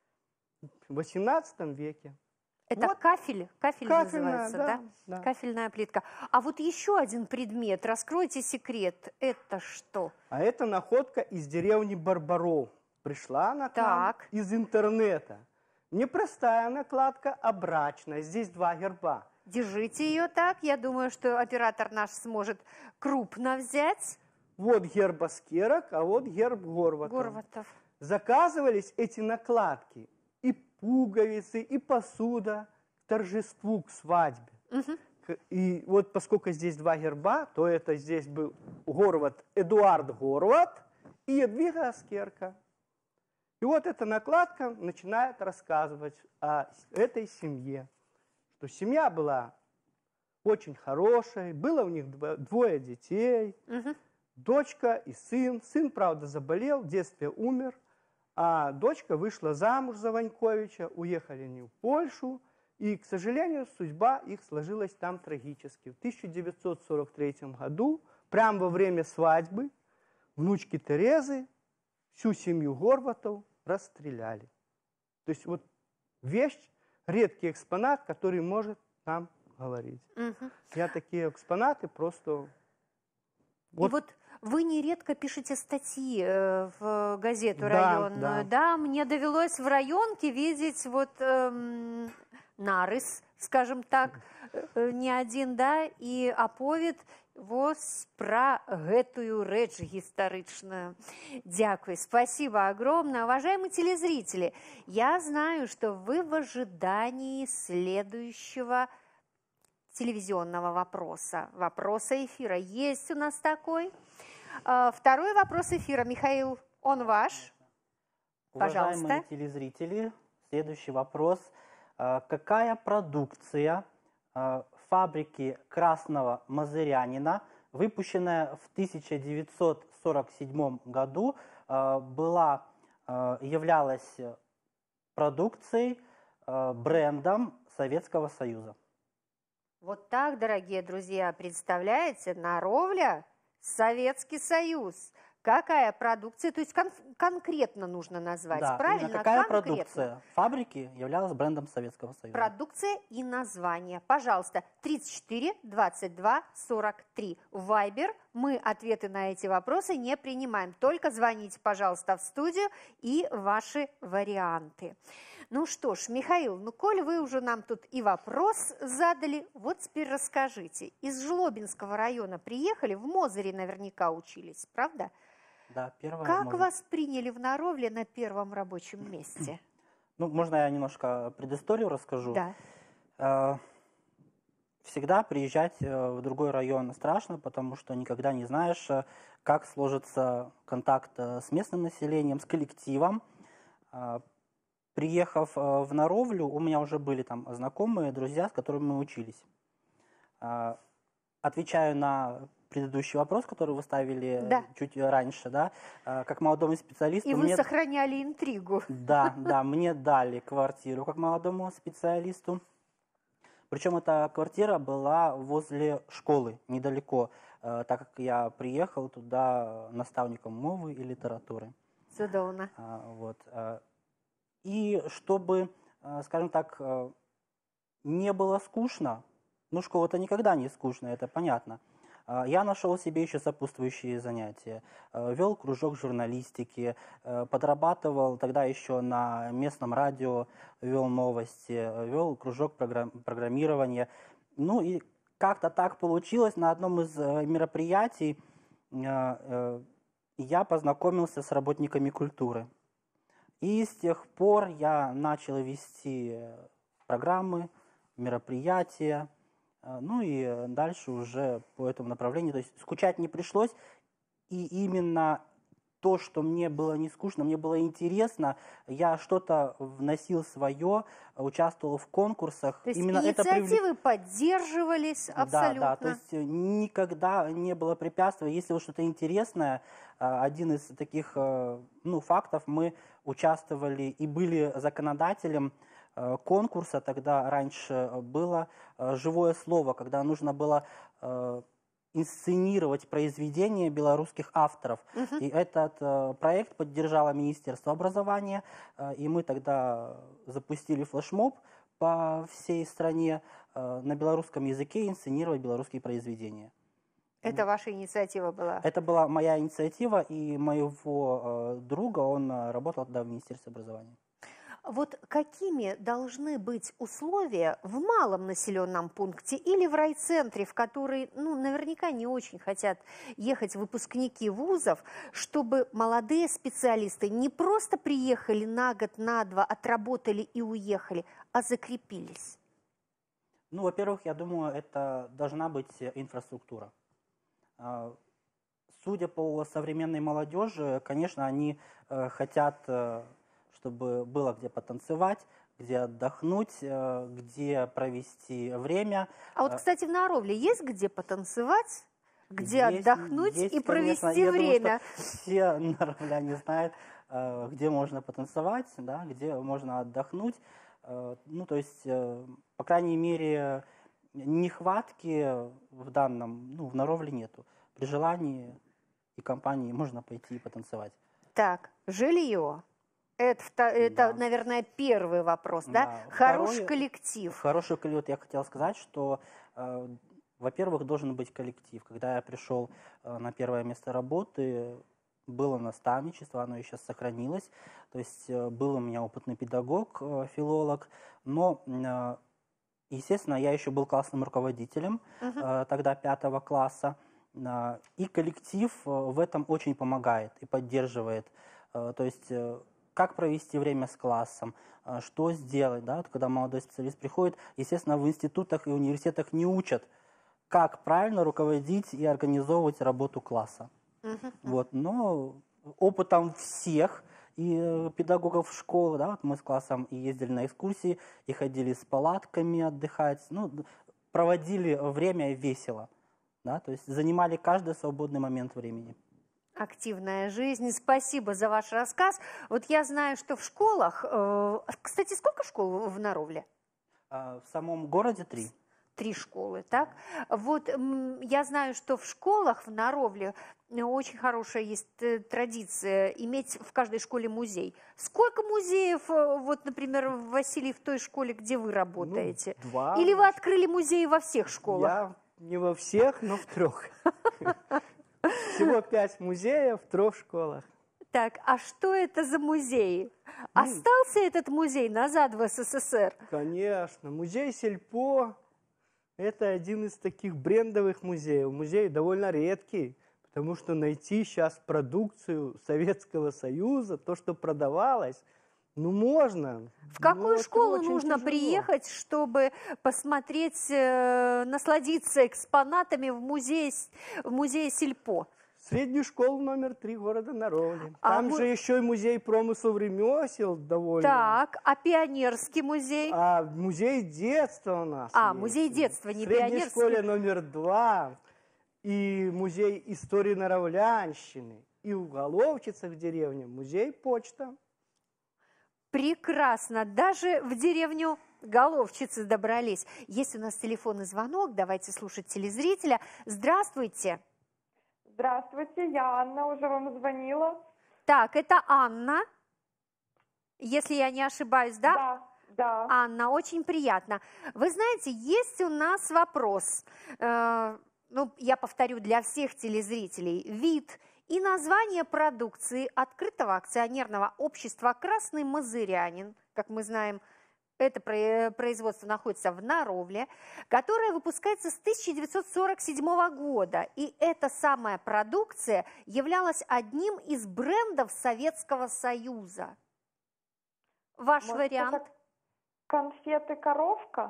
[SPEAKER 2] в восемнадцатом веке.
[SPEAKER 1] Это
[SPEAKER 2] вот.
[SPEAKER 1] кафель, кафель
[SPEAKER 2] Кафельная,
[SPEAKER 1] называется,
[SPEAKER 2] да,
[SPEAKER 1] да?
[SPEAKER 2] да?
[SPEAKER 1] Кафельная плитка. А вот еще один предмет, раскройте секрет, это что?
[SPEAKER 2] А это находка из деревни Барбаров. Пришла она к нам из интернета. Непростая накладка, а брачная. Здесь два герба.
[SPEAKER 1] Держите ее так. Я думаю, что оператор наш сможет крупно взять.
[SPEAKER 2] Вот герб аскерок, а вот герб Горватов.
[SPEAKER 1] Горватов.
[SPEAKER 2] Заказывались эти накладки, и пуговицы, и посуда к торжеству, к свадьбе. Угу. И вот поскольку здесь два герба, то это здесь был Горват, Эдуард Горват и Едвига Аскерка. И вот эта накладка начинает рассказывать о этой семье, что семья была очень хорошей, было у них двое детей, угу. дочка и сын. Сын, правда, заболел, в детстве умер, а дочка вышла замуж за Ваньковича, уехали они в Польшу, и, к сожалению, судьба их сложилась там трагически. В тысяча девятьсот сорок третьем году, прямо во время свадьбы, внучки Терезы всю семью Горватов расстреляли. То есть вот вещь, редкий экспонат, который может нам говорить. Угу. Я такие экспонаты просто...
[SPEAKER 1] Вот. И вот вы нередко пишете статьи в газету
[SPEAKER 2] да,
[SPEAKER 1] районную,
[SPEAKER 2] да.
[SPEAKER 1] да? Мне довелось в районке видеть вот эм, нарыс, скажем так, не один, да, и оповед вось про гэтую рэч гістарычную. Дякую, спасибо огромное. Уважаемые телезрители, я знаю, что вы в ожидании следующего телевизионного вопроса, вопроса эфира. Есть у нас такой? Второй вопрос эфира. Михаил, он ваш.
[SPEAKER 3] Уважаемые
[SPEAKER 1] Пожалуйста.
[SPEAKER 3] телезрители, следующий вопрос. Э, Какая продукция э, фабрики Красного Мазырянина, выпущенная в тысяча девятьсот сорок седьмом году, э, была, э, являлась продукцией, э, брендом Советского Союза?
[SPEAKER 1] Вот так, дорогие друзья, представляете, Наровля, Советский Союз. Какая продукция, то есть кон конкретно нужно назвать,
[SPEAKER 3] Да,
[SPEAKER 1] правильно?
[SPEAKER 3] именно какая
[SPEAKER 1] конкретно.
[SPEAKER 3] продукция фабрики являлась брендом Советского Союза?
[SPEAKER 1] Продукция и название. Пожалуйста, тридцать четыре двадцать два сорок три. Вайбер. Мы ответы на эти вопросы не принимаем. Только звоните, пожалуйста, в студию и ваши варианты. Ну что ж, Михаил, ну коль вы уже нам тут и вопрос задали, вот теперь расскажите. Из Жлобинского района приехали, в Мозыре наверняка учились, правда?
[SPEAKER 3] Да, первое.
[SPEAKER 1] Как
[SPEAKER 3] может-
[SPEAKER 1] вас приняли в Наровле на первом рабочем месте?
[SPEAKER 3] Ну, можно я немножко предысторию расскажу?
[SPEAKER 1] Да.
[SPEAKER 3] Э, Всегда приезжать э, в другой район страшно, потому что никогда не знаешь, э, как сложится контакт э, с местным населением, с коллективом. Э, Приехав э, в Наровлю, у меня уже были там знакомые, друзья, с которыми мы учились. Э, Отвечаю на предыдущий вопрос, который вы ставили
[SPEAKER 1] Да.
[SPEAKER 3] чуть раньше, да, э, как молодому специалисту.
[SPEAKER 1] И вы
[SPEAKER 3] мне-
[SPEAKER 1] сохраняли интригу.
[SPEAKER 3] Да, да, мне дали квартиру как молодому специалисту. Причем эта квартира была возле школы, недалеко, э, так как я приехал туда наставником мовы и литературы.
[SPEAKER 1] Цудовно.
[SPEAKER 3] А, Вот. э. И чтобы, э, скажем так, э, не было скучно, ну, школа-то никогда не скучная, это понятно, а, я нашел себе еще сопутствующие занятия. Э, Вел кружок журналистики, э, подрабатывал тогда еще на местном радио, вел новости, э, вел кружок программ- программирования. Ну и как-то так получилось, на одном из э, мероприятий э, э, я познакомился с работниками культуры. И с тех пор я начал вести э, программы, мероприятия, э, ну и э, дальше уже по этому направлению. То есть скучать не пришлось, и именно то, что мне было не скучно, мне было интересно, я что-то вносил свое, участвовал в конкурсах.
[SPEAKER 1] То есть
[SPEAKER 3] Именно это привлек-
[SPEAKER 1] инициативы поддерживались абсолютно.
[SPEAKER 3] Да, да, то есть э, никогда не было препятствий. Если вот что-то интересное, э, один из таких э, ну, фактов, мы участвовали и были законодателем э, конкурса, тогда раньше было э, живое слово, когда нужно было э, инсценировать произведения белорусских авторов.
[SPEAKER 1] Мгм.
[SPEAKER 3] И этот э, проект поддержало Министерство образования, э, и мы тогда запустили флешмоб по всей стране э, на белорусском языке инсценировать белорусские произведения.
[SPEAKER 1] Это ваша инициатива была?
[SPEAKER 3] Это была моя инициатива и моего э, друга, он э, работал тогда в Министерстве образования.
[SPEAKER 1] Вот какими должны быть условия в малом населенном пункте или в райцентре, в который, ну, наверняка не очень хотят ехать выпускники вузов, чтобы молодые специалисты не просто приехали на год, на два, отработали и уехали, а закрепились?
[SPEAKER 3] Ну, во-первых, я думаю, это должна быть э, инфраструктура. А, Судя по современной молодежи, конечно, они э, хотят, э, чтобы было где потанцевать, где отдохнуть, э, где провести время.
[SPEAKER 1] А вот,
[SPEAKER 3] А,
[SPEAKER 1] кстати, в Наровле есть где потанцевать, где
[SPEAKER 3] Есть-
[SPEAKER 1] отдохнуть
[SPEAKER 3] есть,
[SPEAKER 1] и провести
[SPEAKER 3] конечно. Я думаю,
[SPEAKER 1] время?
[SPEAKER 3] что все наровляне знают, э, где можно потанцевать, да, где можно отдохнуть. Э, Ну, то есть, э, по крайней мере, нехватки в данном, ну, в Наровле нету. При желании и компании можно пойти и потанцевать.
[SPEAKER 1] Так, жилье. Это, вто- это,
[SPEAKER 3] Да.
[SPEAKER 1] наверное, первый вопрос, да?
[SPEAKER 3] Да.
[SPEAKER 1] Хороший
[SPEAKER 3] Второе-
[SPEAKER 1] коллектив.
[SPEAKER 3] Хороший коллектив, я хотел сказать, что, э, во-первых, должен быть коллектив. Когда я пришел э, на первое место работы, было наставничество, оно и сейчас сохранилось. То есть э, был у меня опытный педагог, э, филолог, но, э, естественно, я еще был классным руководителем,
[SPEAKER 1] Мгм.
[SPEAKER 3] э, тогда пятого класса. Э, И коллектив э, в этом очень помогает и поддерживает. Э, То есть э, как провести время с классом, э, что сделать, да, вот когда молодой специалист приходит, естественно, в институтах и университетах не учат, как правильно руководить и организовывать работу класса.
[SPEAKER 1] Мгм.
[SPEAKER 3] Вот, но опытом всех и э, педагогов школы, да, вот мы с классом и ездили на экскурсии, и ходили с палатками отдыхать, ну, д- проводили время весело, да, то есть занимали каждый свободный момент времени.
[SPEAKER 1] Активная жизнь. Спасибо за ваш рассказ. Вот я знаю, что в школах... э, Кстати, сколько школ в Наровле?
[SPEAKER 3] А в самом городе три.
[SPEAKER 1] Три школы, так? Вот м, я знаю, что в школах в Наровле э, очень хорошая есть э, традиция иметь в каждой школе музей. Сколько музеев, э, вот, например, в Василий, в той школе, где вы работаете?
[SPEAKER 2] Ну, два.
[SPEAKER 1] Или вы открыли музеи во всех школах?
[SPEAKER 2] Я не во всех, но в трех. Всего пять музеев в трех школах.
[SPEAKER 1] Так, а что это за музеи? Остался этот музей назад в СССР?
[SPEAKER 2] Конечно, музей Сельпо – это один из таких брендовых музеев. Музей довольно редкий, потому что найти сейчас продукцию Советского Союза, то, что продавалось, ну, можно.
[SPEAKER 1] В какую
[SPEAKER 2] но
[SPEAKER 1] школу
[SPEAKER 2] это очень
[SPEAKER 1] нужно
[SPEAKER 2] тяжело.
[SPEAKER 1] приехать, чтобы посмотреть, э, насладиться экспонатами в музее, с- в музее Сельпо?
[SPEAKER 2] Среднюю школу номер три города Наровли.
[SPEAKER 1] А
[SPEAKER 2] Там
[SPEAKER 1] мы-
[SPEAKER 2] же еще и музей промыслов ремесел довольно.
[SPEAKER 1] Так, а пионерский музей?
[SPEAKER 2] А музей детства у нас
[SPEAKER 1] А,
[SPEAKER 2] есть.
[SPEAKER 1] музей детства, не
[SPEAKER 2] В средней
[SPEAKER 1] пионерский.
[SPEAKER 2] школе номер два. И музей истории Наровлянщины. И в Головчицах в деревне музей почта.
[SPEAKER 1] Прекрасно. Даже в деревню Головчицы добрались. Есть у нас телефонный звонок. Давайте слушать телезрителя. Здравствуйте.
[SPEAKER 7] Здравствуйте, я Анна, уже вам звонила.
[SPEAKER 1] Так, это Анна, если я не ошибаюсь, да?
[SPEAKER 7] Да, да.
[SPEAKER 1] Анна, очень приятно. Вы знаете, есть у нас вопрос. Э, ну, я повторю для всех телезрителей. Вид и название продукции открытого акционерного общества «Красный Мозырянин», как мы знаем, это про- производство находится в Наровле, которое выпускается с тысяча девятьсот сорок седьмого года. И эта самая продукция являлась одним из брендов Советского Союза. Ваш
[SPEAKER 7] Может,
[SPEAKER 1] вариант?
[SPEAKER 7] это конфеты «Коровка»?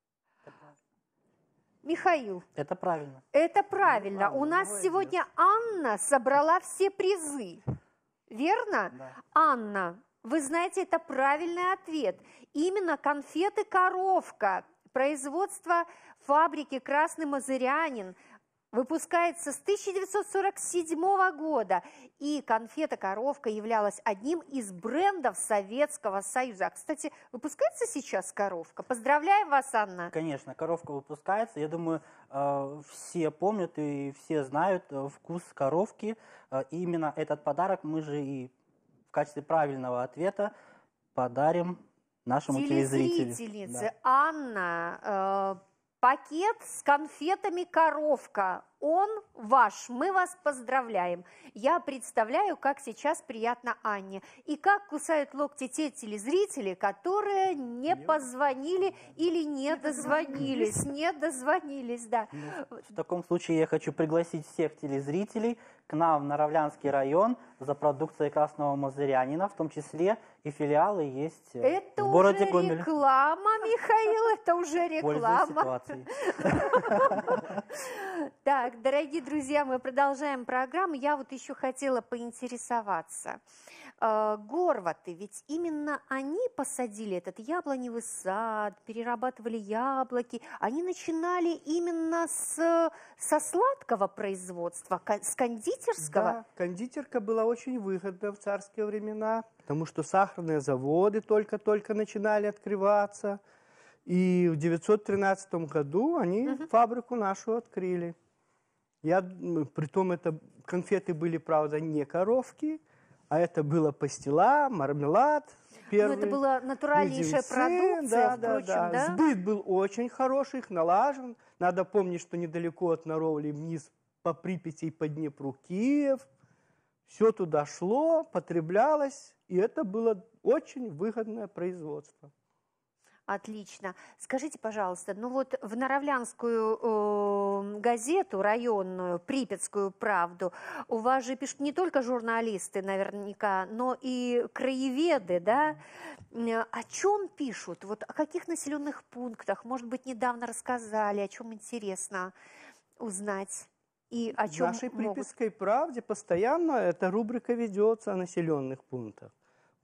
[SPEAKER 1] Михаил,
[SPEAKER 3] Это правильно.
[SPEAKER 1] это правильно.
[SPEAKER 2] Анна,
[SPEAKER 1] У нас
[SPEAKER 2] молодец.
[SPEAKER 1] сегодня Анна собрала все призы. Верно?
[SPEAKER 3] Да.
[SPEAKER 1] Анна, вы знаете, это правильный ответ. Именно конфеты «Коровка», производство фабрики «Красный Мозырянин», выпускается с тысяча девятьсот сорок седьмого года. И конфета «Коровка» являлась одним из брендов Советского Союза. А, кстати, выпускается сейчас «Коровка». Поздравляем вас, Анна.
[SPEAKER 3] Конечно, коровка выпускается. Я думаю, э, все помнят и все знают э, вкус коровки. Э, И именно этот подарок мы же и в качестве правильного ответа подарим нашему телезрителю.
[SPEAKER 1] Телезрительнице Анна, э, пакет с конфетами «Коровка». Он ваш. Мы вас поздравляем. Я представляю, как сейчас приятно Анне. И как кусают локти те телезрители, которые не позвонили или не дозвонились. Не дозвонились, да.
[SPEAKER 3] Ну, в таком случае я хочу пригласить всех телезрителей к нам в Наровлянский район за продукцией Красного Мозырянина, в том числе и филиалы есть э,
[SPEAKER 1] Это
[SPEAKER 3] в городе
[SPEAKER 1] уже
[SPEAKER 3] Гомеле.
[SPEAKER 1] реклама, Михаил, это уже
[SPEAKER 3] Пользуясь
[SPEAKER 1] реклама.
[SPEAKER 3] ситуацией.
[SPEAKER 1] Так, дорогие друзья, мы продолжаем программу. Я вот еще хотела поинтересоваться. Э, Горваты, ведь именно они посадили этот яблоневый сад, перерабатывали яблоки. Они начинали именно с, со сладкого производства, ко- с кондитерского.
[SPEAKER 2] Да, кондитерка была очень выгодна в царские времена, потому что сахарные заводы только-только начинали открываться. И в девятьсот тринадцатом году они фабрику нашу открыли. Я, м, притом это конфеты были, правда, не коровки, а это было пастила, мармелад.
[SPEAKER 1] Ну,
[SPEAKER 2] Первый,
[SPEAKER 1] это была натуральнейшая
[SPEAKER 2] леденцы,
[SPEAKER 1] продукция,
[SPEAKER 2] да, да,
[SPEAKER 1] впрочем,
[SPEAKER 2] да.
[SPEAKER 1] да?
[SPEAKER 2] Сбыт был очень хороший, их налажен. Надо помнить, что недалеко от Наровли вниз по Припяти и по Днепру Киев. Все туда шло, потреблялось, и это было очень выгодное производство.
[SPEAKER 1] Отлично. Скажите, пожалуйста, ну вот в Наровлянскую э, газету районную, Припятскую правду, у вас же пишут не только журналисты наверняка, но и краеведы, да? Э, О чем пишут? Вот о каких населенных пунктах? Может быть, недавно рассказали, о чем интересно узнать? И о
[SPEAKER 2] В
[SPEAKER 1] чем
[SPEAKER 2] нашей
[SPEAKER 1] могут...
[SPEAKER 2] Припятской правде постоянно эта рубрика ведется о населенных пунктах.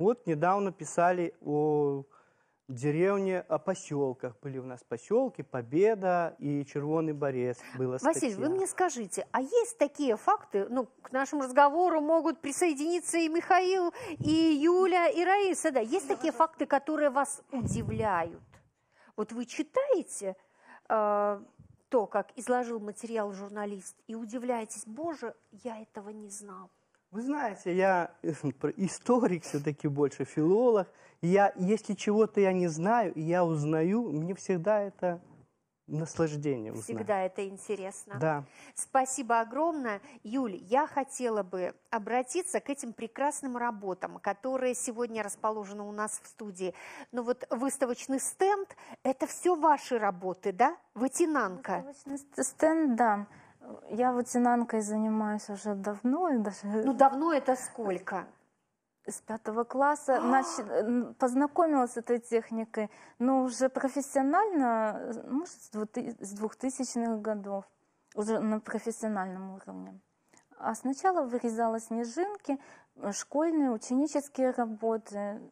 [SPEAKER 2] Вот недавно писали о деревне, о поселках. Были у нас поселки, Победа и Червоный Борец. Была
[SPEAKER 1] Василий,
[SPEAKER 2] статья.
[SPEAKER 1] вы мне скажите, а есть такие факты, ну, к нашему разговору могут присоединиться и Михаил, и Юля, и Раиса, да, есть такие факты, которые вас удивляют? Вот вы читаете э, то, как изложил материал журналист, и удивляетесь, боже, я этого не знал.
[SPEAKER 2] Вы знаете, я историк все-таки больше, филолог. И я, если чего-то я не знаю, и я узнаю, мне всегда это наслаждение узнать.
[SPEAKER 1] Всегда это интересно.
[SPEAKER 2] Да.
[SPEAKER 1] Спасибо огромное. Юль, я хотела бы обратиться к этим прекрасным работам, которые сегодня расположены у нас в студии. Ну вот выставочный стенд, это все ваши работы, да? Вытинанка.
[SPEAKER 5] Выставочный стенд, да. Я вытинанкой занимаюсь уже давно. И даже
[SPEAKER 1] Ну давно это сколько?
[SPEAKER 5] с пятого класса нач... познакомилась с этой техникой, но уже профессионально, может, с двухтысячных годов, уже на профессиональном уровне. А сначала вырезала снежинки, школьные, ученические работы.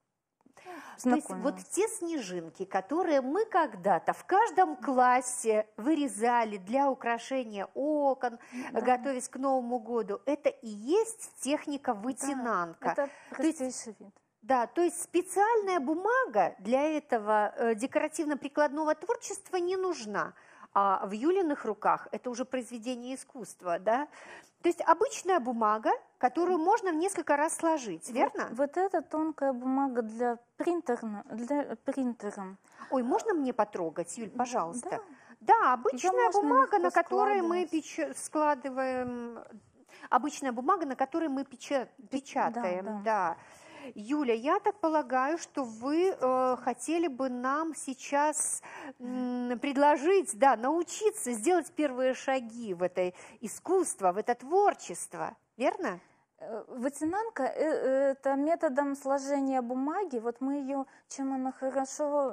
[SPEAKER 1] То есть вот те снежинки, которые мы когда-то в каждом классе вырезали для украшения окон, да. готовясь к Новому году, это и есть техника вытинанка.
[SPEAKER 5] Да, это простейший вид.
[SPEAKER 1] Да, то есть специальная бумага для этого э, декоративно-прикладного творчества не нужна. А в Юлиных руках это уже произведение искусства, да? То есть обычная бумага, которую можно в несколько раз сложить, верно?
[SPEAKER 5] Вот, вот это тонкая бумага для принтера, для принтера.
[SPEAKER 1] Ой, можно мне потрогать, Юль, пожалуйста?
[SPEAKER 5] Да,
[SPEAKER 1] да обычная бумага, на которой мы печ... складываем, обычная бумага, на которой мы печа... печатаем, да.
[SPEAKER 5] да.
[SPEAKER 1] да. Юля, я так полагаю, что вы э, хотели бы нам сейчас э, предложить, да, научиться сделать первые шаги в это искусство, в это творчество, верно?
[SPEAKER 5] Вытинанка – это методом сложения бумаги. Вот мы ее, чем она хорошо,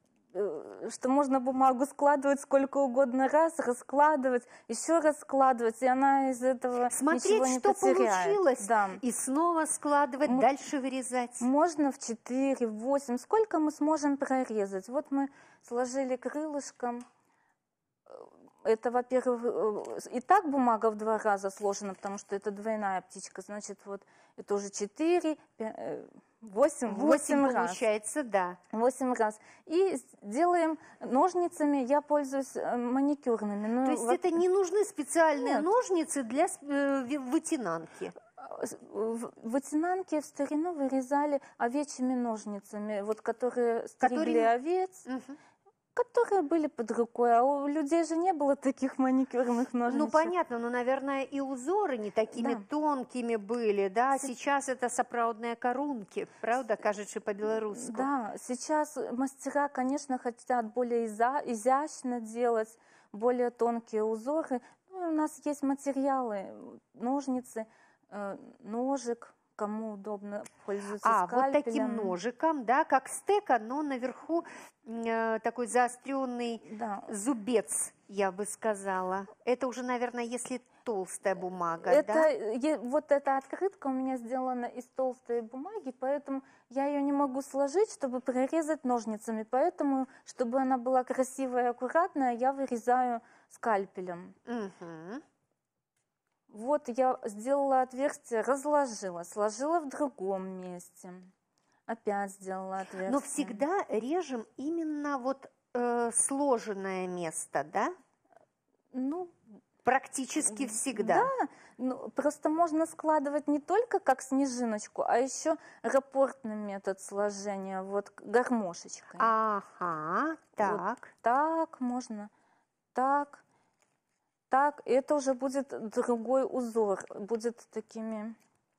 [SPEAKER 5] что можно бумагу складывать сколько угодно раз, раскладывать, еще раз складывать, и она из этого
[SPEAKER 1] смотреть,
[SPEAKER 5] ничего не
[SPEAKER 1] что
[SPEAKER 5] потеряет.
[SPEAKER 1] Получилось,
[SPEAKER 5] да.
[SPEAKER 1] И снова складывать, М- дальше вырезать.
[SPEAKER 5] Можно в четыре, в восемь, сколько мы сможем прорезать. Вот мы сложили крылышком. Это, во-первых, и так бумага в два раза сложена, потому что это двойная птичка, значит, вот это уже четыре, восемь, восемь раз.
[SPEAKER 1] Получается, да.
[SPEAKER 5] Восемь раз. И делаем ножницами, я пользуюсь маникюрными.
[SPEAKER 1] Ну, То есть вот... это не нужны специальные Нет. ножницы для э, вытинанки?
[SPEAKER 5] В вытинанке в старину вырезали овечьими ножницами, вот которые стригли которые... овец. Угу. Которые были под рукой, а у людей же не было таких маникюрных ножниц.
[SPEAKER 1] Ну, понятно, но, наверное, и узоры не такими да. тонкими были, да? Сейчас это сапраўдные корунки, правда, кажется, по-белорусски.
[SPEAKER 5] Да, сейчас мастера, конечно, хотят более изя изящно делать, более тонкие узоры. Ну, у нас есть материалы, ножницы, э, ножик. Кому удобно пользоваться
[SPEAKER 1] а,
[SPEAKER 5] скальпелем.
[SPEAKER 1] Вот таким ножиком, да, как стека, но наверху э, такой заостренный
[SPEAKER 5] да.
[SPEAKER 1] зубец, я бы сказала. Это уже, наверное, если толстая бумага,
[SPEAKER 5] это,
[SPEAKER 1] да?
[SPEAKER 5] е, вот эта открытка у меня сделана из толстой бумаги, поэтому я ее не могу сложить, чтобы прорезать ножницами. Поэтому, чтобы она была красивая и аккуратная, я вырезаю скальпелем.
[SPEAKER 1] Угу.
[SPEAKER 5] Вот я сделала отверстие, разложила, сложила в другом месте. Опять сделала отверстие.
[SPEAKER 1] Но всегда режем именно вот э, сложенное место, да?
[SPEAKER 5] Ну,
[SPEAKER 1] практически всегда.
[SPEAKER 5] Да, ну, просто можно складывать не только как снежиночку, а еще рапортный метод сложения, вот гармошечкой.
[SPEAKER 1] Ага, так.
[SPEAKER 5] Вот так можно, так. Так, это уже будет другой узор, будет такими,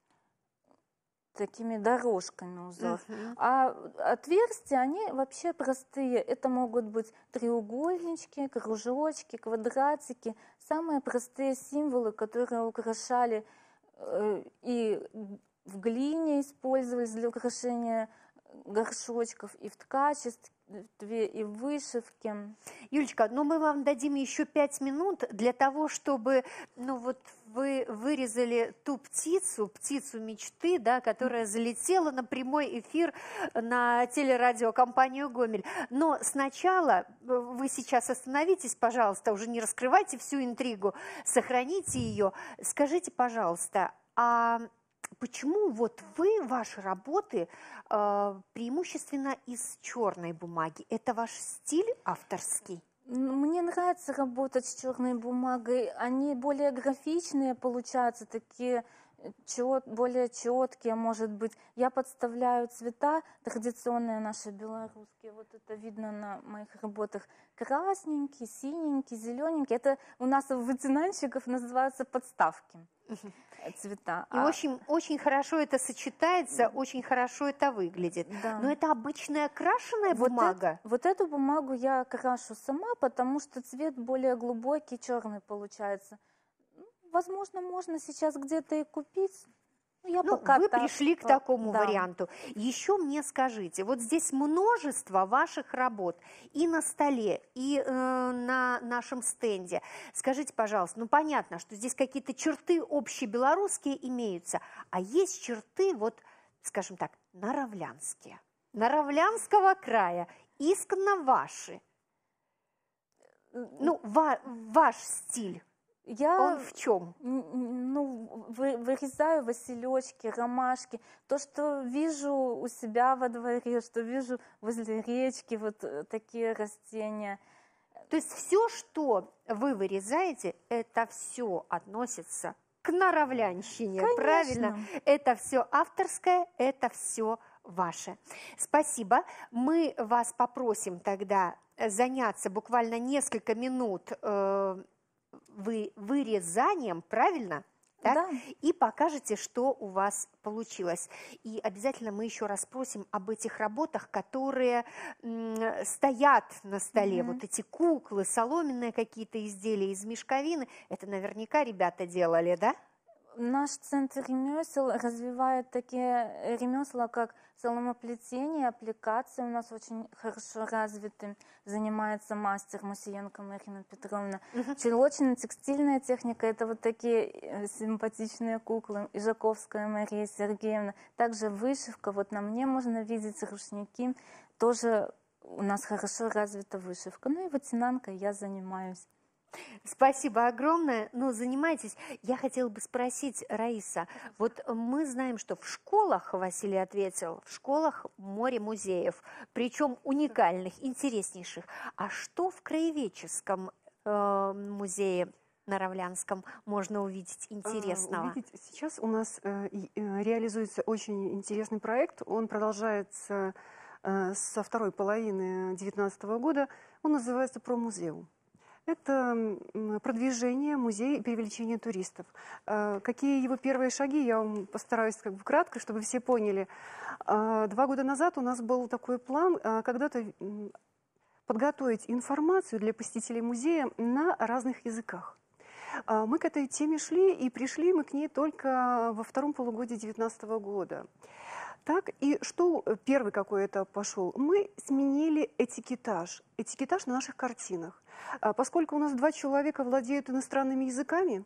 [SPEAKER 5] такими дорожками узор. Uh-huh. А отверстия, они вообще простые. Это могут быть треугольнички, кружочки, квадратики. Самые простые символы, которые украшали э, и в глине использовались для украшения горшочков и в ткачестве, и в вышивке.
[SPEAKER 1] Юлечка, ну мы вам дадим еще пять минут для того, чтобы, ну вот вы вырезали ту птицу, птицу мечты, да, которая залетела на прямой эфир на телерадиокомпанию «Гомель». Но сначала вы сейчас остановитесь, пожалуйста, уже не раскрывайте всю интригу, сохраните ее. Скажите, пожалуйста, а почему вот вы, ваши работы э, преимущественно из черной бумаги? Это ваш стиль авторский?
[SPEAKER 5] Мне нравится работать с черной бумагой. Они более графичные получаются, такие чет, более четкие, может быть. Я подставляю цвета традиционные наши белорусские. Вот это видно на моих работах. Красненький, синенький, зелененький. Это у нас у вытинанщиков называются подставки. Цвета.
[SPEAKER 1] И
[SPEAKER 5] а...
[SPEAKER 1] очень, очень хорошо это сочетается, очень хорошо это выглядит.
[SPEAKER 5] Да.
[SPEAKER 1] Но это обычная крашеная
[SPEAKER 5] вот
[SPEAKER 1] бумага?
[SPEAKER 5] Это, вот эту бумагу я крашу сама, потому что цвет более глубокий, черный получается. Возможно, можно сейчас где-то и купить. Я
[SPEAKER 1] ну,
[SPEAKER 5] пока
[SPEAKER 1] вы
[SPEAKER 5] так,
[SPEAKER 1] пришли к такому
[SPEAKER 5] да.
[SPEAKER 1] варианту. Еще мне скажите, вот здесь множество ваших работ и на столе, и э, на нашем стенде. Скажите, пожалуйста, ну понятно, что здесь какие-то черты общебелорусские имеются, а есть черты, вот, скажем так, наравлянские, наравлянского края, исконно ваши. Ну, ва ваш стиль.
[SPEAKER 5] Я,
[SPEAKER 1] Он в чем?
[SPEAKER 5] Ну, вырезаю василечки, ромашки. То, что вижу у себя во дворе, что вижу возле речки, вот такие растения.
[SPEAKER 1] То есть все, что вы вырезаете, это все относится к наравлянщине,
[SPEAKER 5] Конечно.
[SPEAKER 1] правильно? Это все авторское, это все ваше. Спасибо. Мы вас попросим тогда заняться буквально несколько минут э, вы вырезанием, правильно? Так?
[SPEAKER 5] Да.
[SPEAKER 1] И покажете, что у вас получилось. И обязательно мы еще раз спросим об этих работах, которые м, стоят на столе. Mm-hmm. Вот эти куклы, соломенные какие-то изделия из мешковины. Это наверняка ребята делали, да?
[SPEAKER 5] Наш центр ремесел развивает такие ремесла, как соломоплетение, аппликации. У нас очень хорошо развиты. Занимается мастер Мусиенко Марина Петровна. Uh-huh. Чулочно-текстильная техника – это вот такие симпатичные куклы. Ижаковская Мария Сергеевна. Также вышивка. Вот на мне можно видеть рушники. Тоже у нас хорошо развита вышивка. Ну и ватинанкой я занимаюсь.
[SPEAKER 1] Спасибо огромное. Ну, занимайтесь. Я хотела бы спросить, Раиса, вот мы знаем, что в школах, Василий ответил, в школах море музеев, причем уникальных, интереснейших. А что в краеведческом э, музее наравлянском можно увидеть интересного?
[SPEAKER 4] Увидеть. Сейчас у нас э, реализуется очень интересный проект. Он продолжается э, со второй половины две тысячи девятнадцатого года. Он называется «Промузеум». Это продвижение музея и привлечение туристов. Какие его первые шаги, я вам постараюсь как бы кратко, чтобы все поняли. Два года назад у нас был такой план когда-то подготовить информацию для посетителей музея на разных языках. Мы к этой теме шли, и пришли мы к ней только во втором полугодии две тысячи девятнадцатого года. Так, и что первый какой этап пошел? Мы сменили этикетаж, этикетаж на наших картинах. Поскольку у нас два человека владеют иностранными языками,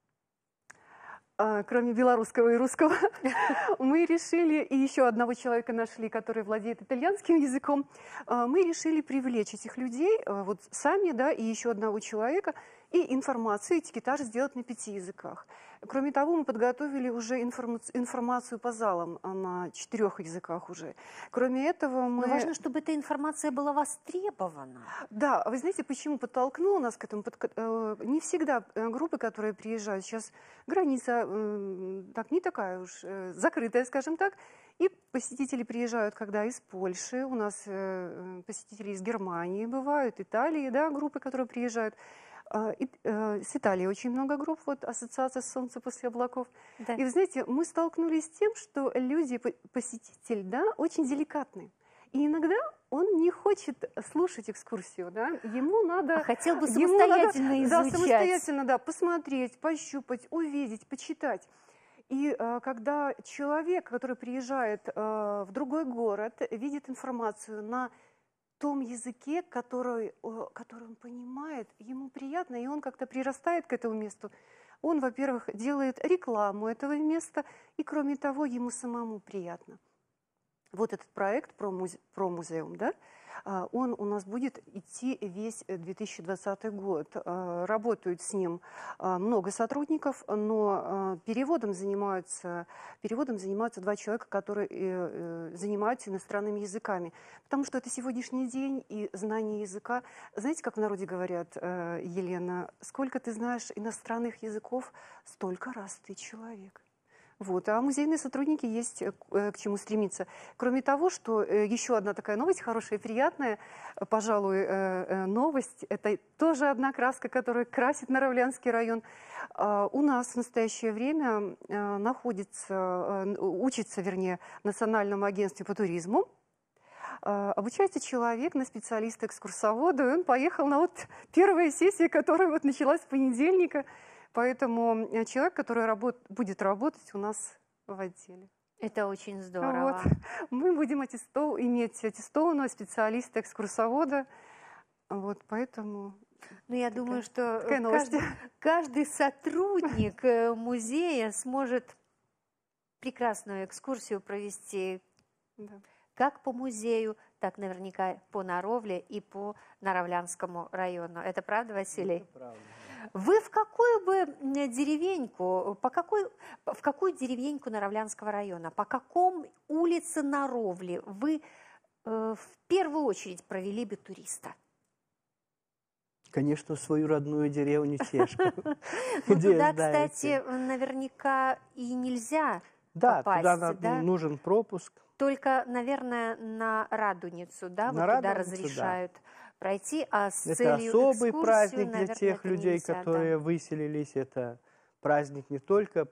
[SPEAKER 4] кроме белорусского и русского, мы решили, и еще одного человека нашли, который владеет итальянским языком, мы решили привлечь этих людей, вот сами, да, и еще одного человека, и информацию, этикетаж сделать на пяти языках. Кроме того, мы подготовили уже информацию по залам на четырех языках уже. Кроме этого, мы...
[SPEAKER 1] Но важно, чтобы эта информация была востребована.
[SPEAKER 4] Да, вы знаете, почему подтолкнуло нас к этому? Не всегда группы, которые приезжают, сейчас граница так, не такая уж закрытая, скажем так, и посетители приезжают, когда из Польши, у нас посетители из Германии бывают, Италии, да, группы, которые приезжают. И, э, с Италией очень много групп, вот ассоциация «Солнце после облаков». Да. И вы знаете, мы столкнулись с тем, что люди, посетитель, да, очень деликатный. И иногда он не хочет слушать экскурсию, да, ему надо...
[SPEAKER 1] А хотел бы самостоятельно
[SPEAKER 4] надо,
[SPEAKER 1] изучать.
[SPEAKER 4] Да, самостоятельно, да, посмотреть, пощупать, увидеть, почитать. И И э, когда человек, который приезжает э, в другой город, видит информацию на том языке, который, э, который он понимает, ему приятно, и он как-то прирастает к этому месту. Он, во-первых, делает рекламу этого места, и, кроме того, ему самому приятно. Вот этот проект про, музе про музеум, да, он у нас будет идти весь две тысячи двадцатый год. Работают с ним много сотрудников, но переводом занимаются, переводом занимаются два человека, которые занимаются иностранными языками. Потому что это сегодняшний день, и знание языка... Знаете, как в народе говорят, Елена, сколько ты знаешь иностранных языков, столько раз ты человек. Вот. А музейные сотрудники есть к чему стремиться. Кроме того, что еще одна такая новость, хорошая и приятная, пожалуй, новость, это тоже одна краска, которая красит Наравлянский район. У нас в настоящее время находится, учится, вернее, в Национальном агентстве по туризму. Обучается человек на специалиста-экскурсовода, и он поехал на вот первую сессию, которая вот началась с понедельника. Поэтому человек, который работ, будет работать у нас в отделе.
[SPEAKER 1] Это очень здорово.
[SPEAKER 4] Вот. Мы будем аттестов, иметь аттестованного специалиста, экскурсовода. Вот, поэтому...
[SPEAKER 1] Ну, я
[SPEAKER 4] такая,
[SPEAKER 1] думаю, что
[SPEAKER 4] каждый,
[SPEAKER 1] каждый сотрудник музея сможет прекрасную экскурсию провести,
[SPEAKER 4] да.
[SPEAKER 1] Как по музею, так наверняка по Наровле и по Наравлянскому району. Это правда, Василий?
[SPEAKER 2] Это правда.
[SPEAKER 1] Вы в какую бы деревеньку, по какой, в какую деревеньку Наравлянского района, по каком улице Наровли вы э, в первую очередь провели бы туриста?
[SPEAKER 2] Конечно, свою родную деревню Чешку.
[SPEAKER 1] Ну, туда, кстати, наверняка и нельзя попасть.
[SPEAKER 2] Да, туда нужен пропуск.
[SPEAKER 1] Только, наверное, на Радуницу, да, вот туда разрешают пройти, а с целью
[SPEAKER 2] это особый праздник
[SPEAKER 1] наверное,
[SPEAKER 2] для тех людей,
[SPEAKER 1] нельзя,
[SPEAKER 2] которые
[SPEAKER 1] да.
[SPEAKER 2] выселились. Это праздник не только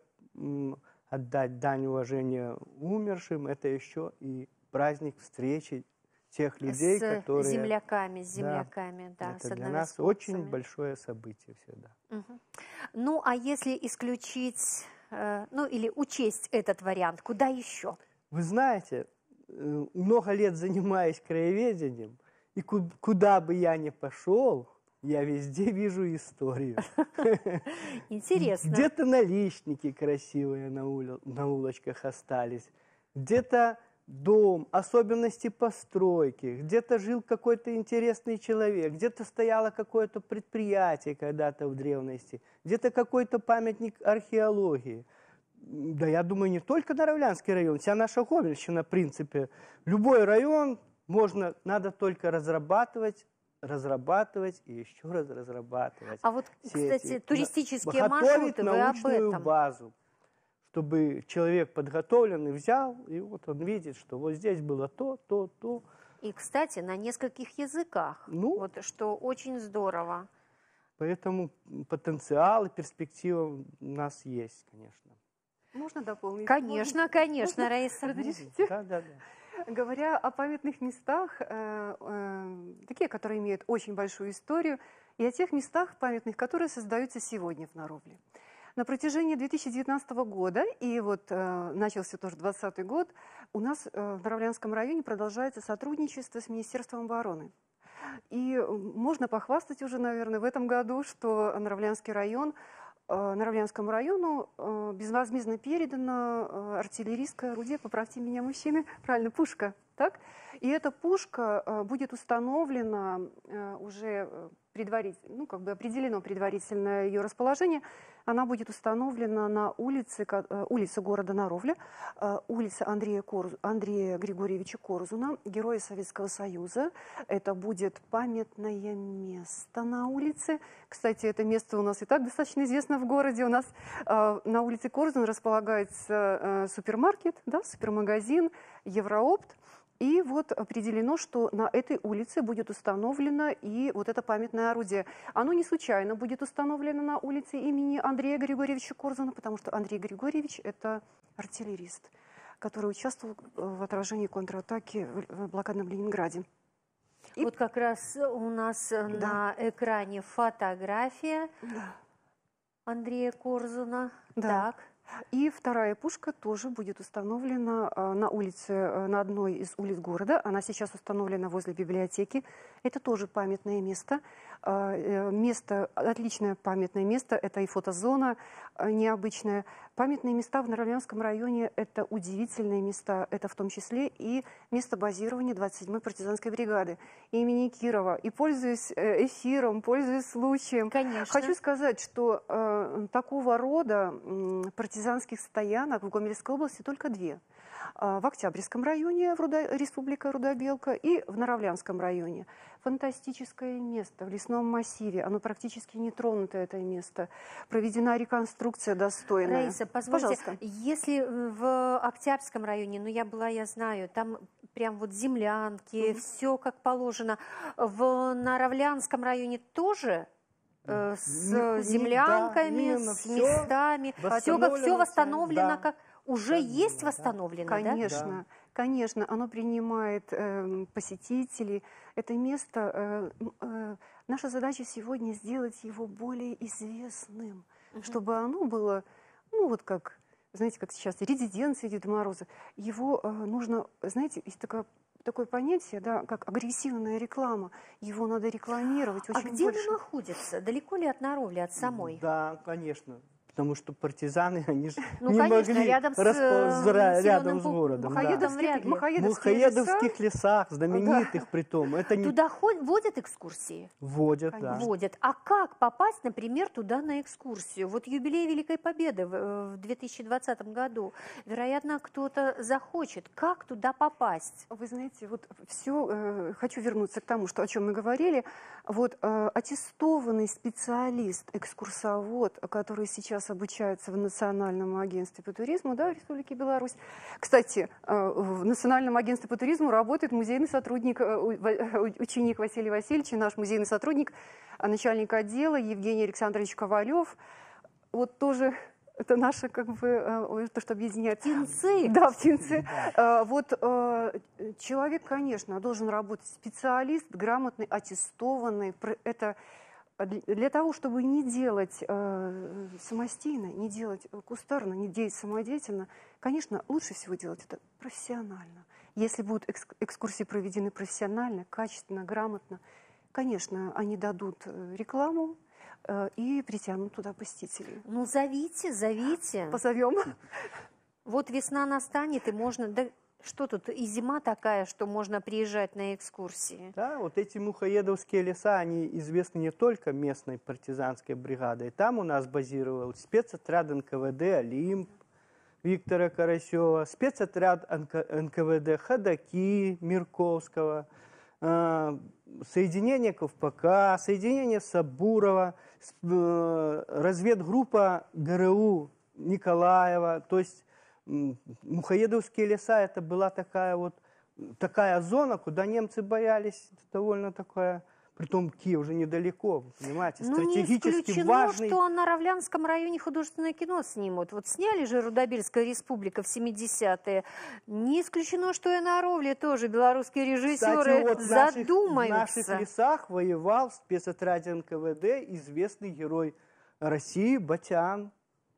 [SPEAKER 2] отдать дань уважения умершим, это еще и праздник встречи тех людей,
[SPEAKER 1] с
[SPEAKER 2] которые...
[SPEAKER 1] земляками, с земляками, да, да
[SPEAKER 2] это
[SPEAKER 1] с
[SPEAKER 2] для нас очень большое событие всегда.
[SPEAKER 1] Угу. Ну, а если исключить, э, ну, или учесть этот вариант, куда еще?
[SPEAKER 2] Вы знаете, много лет занимаюсь краеведением, и куда бы я ни пошел, я везде вижу историю.
[SPEAKER 1] Интересно.
[SPEAKER 2] Где-то наличники красивые на, ули... на улочках остались, где-то дом, особенности постройки, где-то жил какой-то интересный человек, где-то стояло какое-то предприятие когда-то в древности, где-то какой-то памятник археологии. Да, я думаю, не только Наравлянский район, вся наша Гомельщина, в принципе. Любой район можно, надо только разрабатывать, разрабатывать и еще раз разрабатывать.
[SPEAKER 1] А вот, кстати,
[SPEAKER 2] эти,
[SPEAKER 1] туристические маршруты, вы об этом?
[SPEAKER 2] Базу, чтобы человек подготовленный взял, и вот он видит, что вот здесь было то, то, то.
[SPEAKER 1] И, кстати, на нескольких языках,
[SPEAKER 2] ну,
[SPEAKER 1] вот, что очень здорово.
[SPEAKER 2] Поэтому потенциал и перспектива у нас есть, конечно.
[SPEAKER 4] Можно дополнить?
[SPEAKER 1] Конечно,
[SPEAKER 4] Можно?
[SPEAKER 1] конечно, Раиса.
[SPEAKER 4] Разрешите?
[SPEAKER 2] Да, да, да.
[SPEAKER 4] Говоря о памятных местах, э, э, такие, которые имеют очень большую историю, и о тех местах памятных, которые создаются сегодня в Наровле. На протяжении две тысячи девятнадцатого года, и вот э, начался тоже двадцатый год, у нас э, в Наравлянском районе продолжается сотрудничество с Министерством обороны. И можно похвастать уже, наверное, в этом году, что Наравлянский район, э, Наравлянскому району э, безвозмездно передано э, артиллерийское орудие, поправьте меня, мужчины, правильно, пушка, так? И эта пушка э, будет установлена э, уже предварительно, ну, как бы определено предварительное ее расположение. Она будет установлена на улице, улице города Наровля, улице Андрея, Корз, Андрея Григорьевича Корзуна, героя Советского Союза. Это будет памятное место на улице. Кстати, это место у нас и так достаточно известно в городе. У нас на улице Корзуна располагается супермаркет, да, супермагазин Евроопт. И вот определено, что на этой улице будет установлено и вот это памятное орудие. Оно не случайно будет установлено на улице имени Андрея Григорьевича Корзуна, потому что Андрей Григорьевич – это артиллерист, который участвовал в отражении контратаки в блокадном Ленинграде.
[SPEAKER 1] И... Вот как раз у нас да. на экране фотография да. Андрея Корзуна.
[SPEAKER 4] Да.
[SPEAKER 1] Так.
[SPEAKER 4] И вторая пушка тоже будет установлена а, на улице, а, на одной из улиц города. Она сейчас установлена возле библиотеки. Это тоже памятное место. А, э, место, отличное памятное место. Это и фотозона а, необычная. Памятные места в Наравлянском районе – это удивительные места. Это в том числе и место базирования двадцать седьмой партизанской бригады имени Кирова. И пользуясь э, эфиром, пользуясь случаем,
[SPEAKER 1] Конечно.
[SPEAKER 4] хочу сказать, что э, такого рода э, партизанских стоянок в Гомельской области только две. Э, в Октябрьском районе в Рудо... Республика Рудобелка и в Наравлянском районе. Фантастическое место в лесном массиве. Оно практически не тронуто, это место. Проведена реконструкция достойная.
[SPEAKER 1] Раиса, позвольте,
[SPEAKER 4] Пожалуйста.
[SPEAKER 1] если в Октябрьском районе, ну я была, я знаю, там прям вот землянки, mm-hmm. все как положено. В Наравлянском районе тоже э, с
[SPEAKER 2] Не-
[SPEAKER 1] землянками,
[SPEAKER 2] да,
[SPEAKER 1] с
[SPEAKER 2] всё
[SPEAKER 1] местами, все как все
[SPEAKER 2] восстановлено,
[SPEAKER 1] восстановлено,
[SPEAKER 2] да.
[SPEAKER 1] как уже
[SPEAKER 2] Конечно,
[SPEAKER 1] есть
[SPEAKER 2] да.
[SPEAKER 1] восстановлено, да?
[SPEAKER 4] Конечно, конечно, оно принимает э, посетителей. Это место, э, э, наша задача сегодня сделать его более известным,
[SPEAKER 1] Мгм.
[SPEAKER 4] чтобы оно было, ну вот как, знаете, как сейчас резиденция Деда Мороза. Его э, нужно, знаете, есть такая такое понятие, да, как агрессивная реклама. Его надо рекламировать
[SPEAKER 1] А
[SPEAKER 4] очень
[SPEAKER 1] где
[SPEAKER 4] больше.
[SPEAKER 1] оно находится? Далеко ли от Наровли, от самой?
[SPEAKER 2] Да, конечно. Потому что партизаны, они же
[SPEAKER 1] Ну,
[SPEAKER 2] не
[SPEAKER 1] конечно,
[SPEAKER 2] могли
[SPEAKER 1] рядом с, э,
[SPEAKER 2] расползра-
[SPEAKER 1] населенным
[SPEAKER 2] рядом с
[SPEAKER 1] пунктом.
[SPEAKER 2] городом. Да.
[SPEAKER 1] Махаедовский- вряд
[SPEAKER 4] Махаедовских,
[SPEAKER 1] ли.
[SPEAKER 2] В
[SPEAKER 4] Махаедовские леса
[SPEAKER 2] Мухаедовских лесах, знаменитых притом. Это не
[SPEAKER 1] Туда ход- водят экскурсии?
[SPEAKER 2] вводят, да.
[SPEAKER 4] Конечно.
[SPEAKER 1] Водят. А как попасть, например, туда на экскурсию? Вот юбилей Великой Победы в в две тысячи двадцатом году. Вероятно, кто-то захочет. Как туда попасть?
[SPEAKER 4] Вы знаете, вот все, хочу вернуться к тому, что, о чем мы говорили. Вот э, аттестованный специалист, экскурсовод, который сейчас обучается в Национальном агентстве по туризму, да, в Республике Беларусь. Кстати, э, в Национальном агентстве по туризму работает музейный сотрудник, э, у- во- ученик Василий Васильевич, наш музейный сотрудник, а начальник отдела Евгений Александрович Ковалев. Вот тоже это наше, как бы, э, то, что объединяет.
[SPEAKER 1] Птенцы?
[SPEAKER 4] Да, птенцы. Э, Вот э, человек, конечно, должен работать специалист, грамотный, аттестованный. Пр- Это для для того, чтобы не делать э, самостийно, не делать э, кустарно, не делать самодеятельно, конечно, лучше всего делать это профессионально. Если будут экс- экскурсии проведены профессионально, качественно, грамотно, конечно, они дадут э, рекламу э, и притянут туда посетителей.
[SPEAKER 1] Ну, зовите, зовите.
[SPEAKER 4] Позовем.
[SPEAKER 1] Вот весна настанет, и можно... Да что тут, и зима такая, что можно приезжать на экскурсии.
[SPEAKER 2] Да, вот эти мухаедовские леса, они известны не только местной партизанской бригадой. Там у нас базировал спецотряд эн ка вэ дэ «Олимп» Виктора Карасева, спецотряд эн ка вэ дэ «Ходаки» Мирковского, э, соединение Ковпака, соединение Сабурова, с- э, разведгруппа гэ эр у Николаева. То есть м, Мухаедовские леса – это была такая вот такая зона, куда немцы боялись, довольно такая, притом Киев уже недалеко, вы понимаете,
[SPEAKER 1] Ну, не
[SPEAKER 2] стратегически
[SPEAKER 1] исключено,
[SPEAKER 2] важный.
[SPEAKER 1] что на Равлянском районе художественное кино снимут. Вот сняли же «Рудобельская республика» в семидесятые. Не исключено, что и на Ровле тоже белорусские режиссеры
[SPEAKER 2] Кстати, вот в наших, в
[SPEAKER 1] задумаются.
[SPEAKER 2] наших лесах воевал в спецотряде эн ка вэ дэ известный герой России Батян.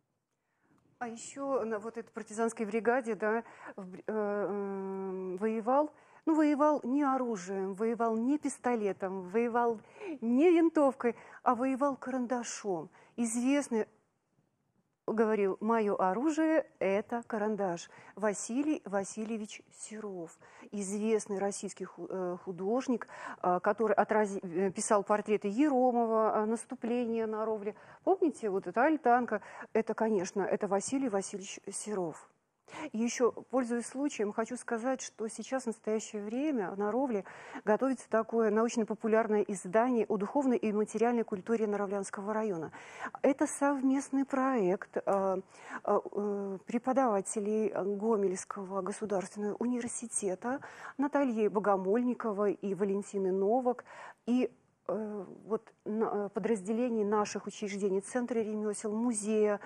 [SPEAKER 4] А еще на вот этой партизанской бригаде, да, в бри- э, э, воевал, ну, воевал не оружием, воевал не пистолетом, воевал не винтовкой, а воевал карандашом. Известный говорил, мое оружие – это карандаш. Василий Васильевич Серов, известный российский ху- э, художник, э, который отрази- э, писал портреты Еромова, э, наступление на Ровле. Помните, вот это Альтанка, это, конечно, это Василий Васильевич Серов. И еще, пользуясь случаем, хочу сказать, что сейчас в настоящее время на Ровле готовится такое научно-популярное издание о духовной и материальной культуре Наравлянского района. Это совместный проект э, э, преподавателей Гомельского государственного университета Натальи Богомольниковой и Валентины Новак и э, вот, на, подразделений наших учреждений, Центра ремесел, музея,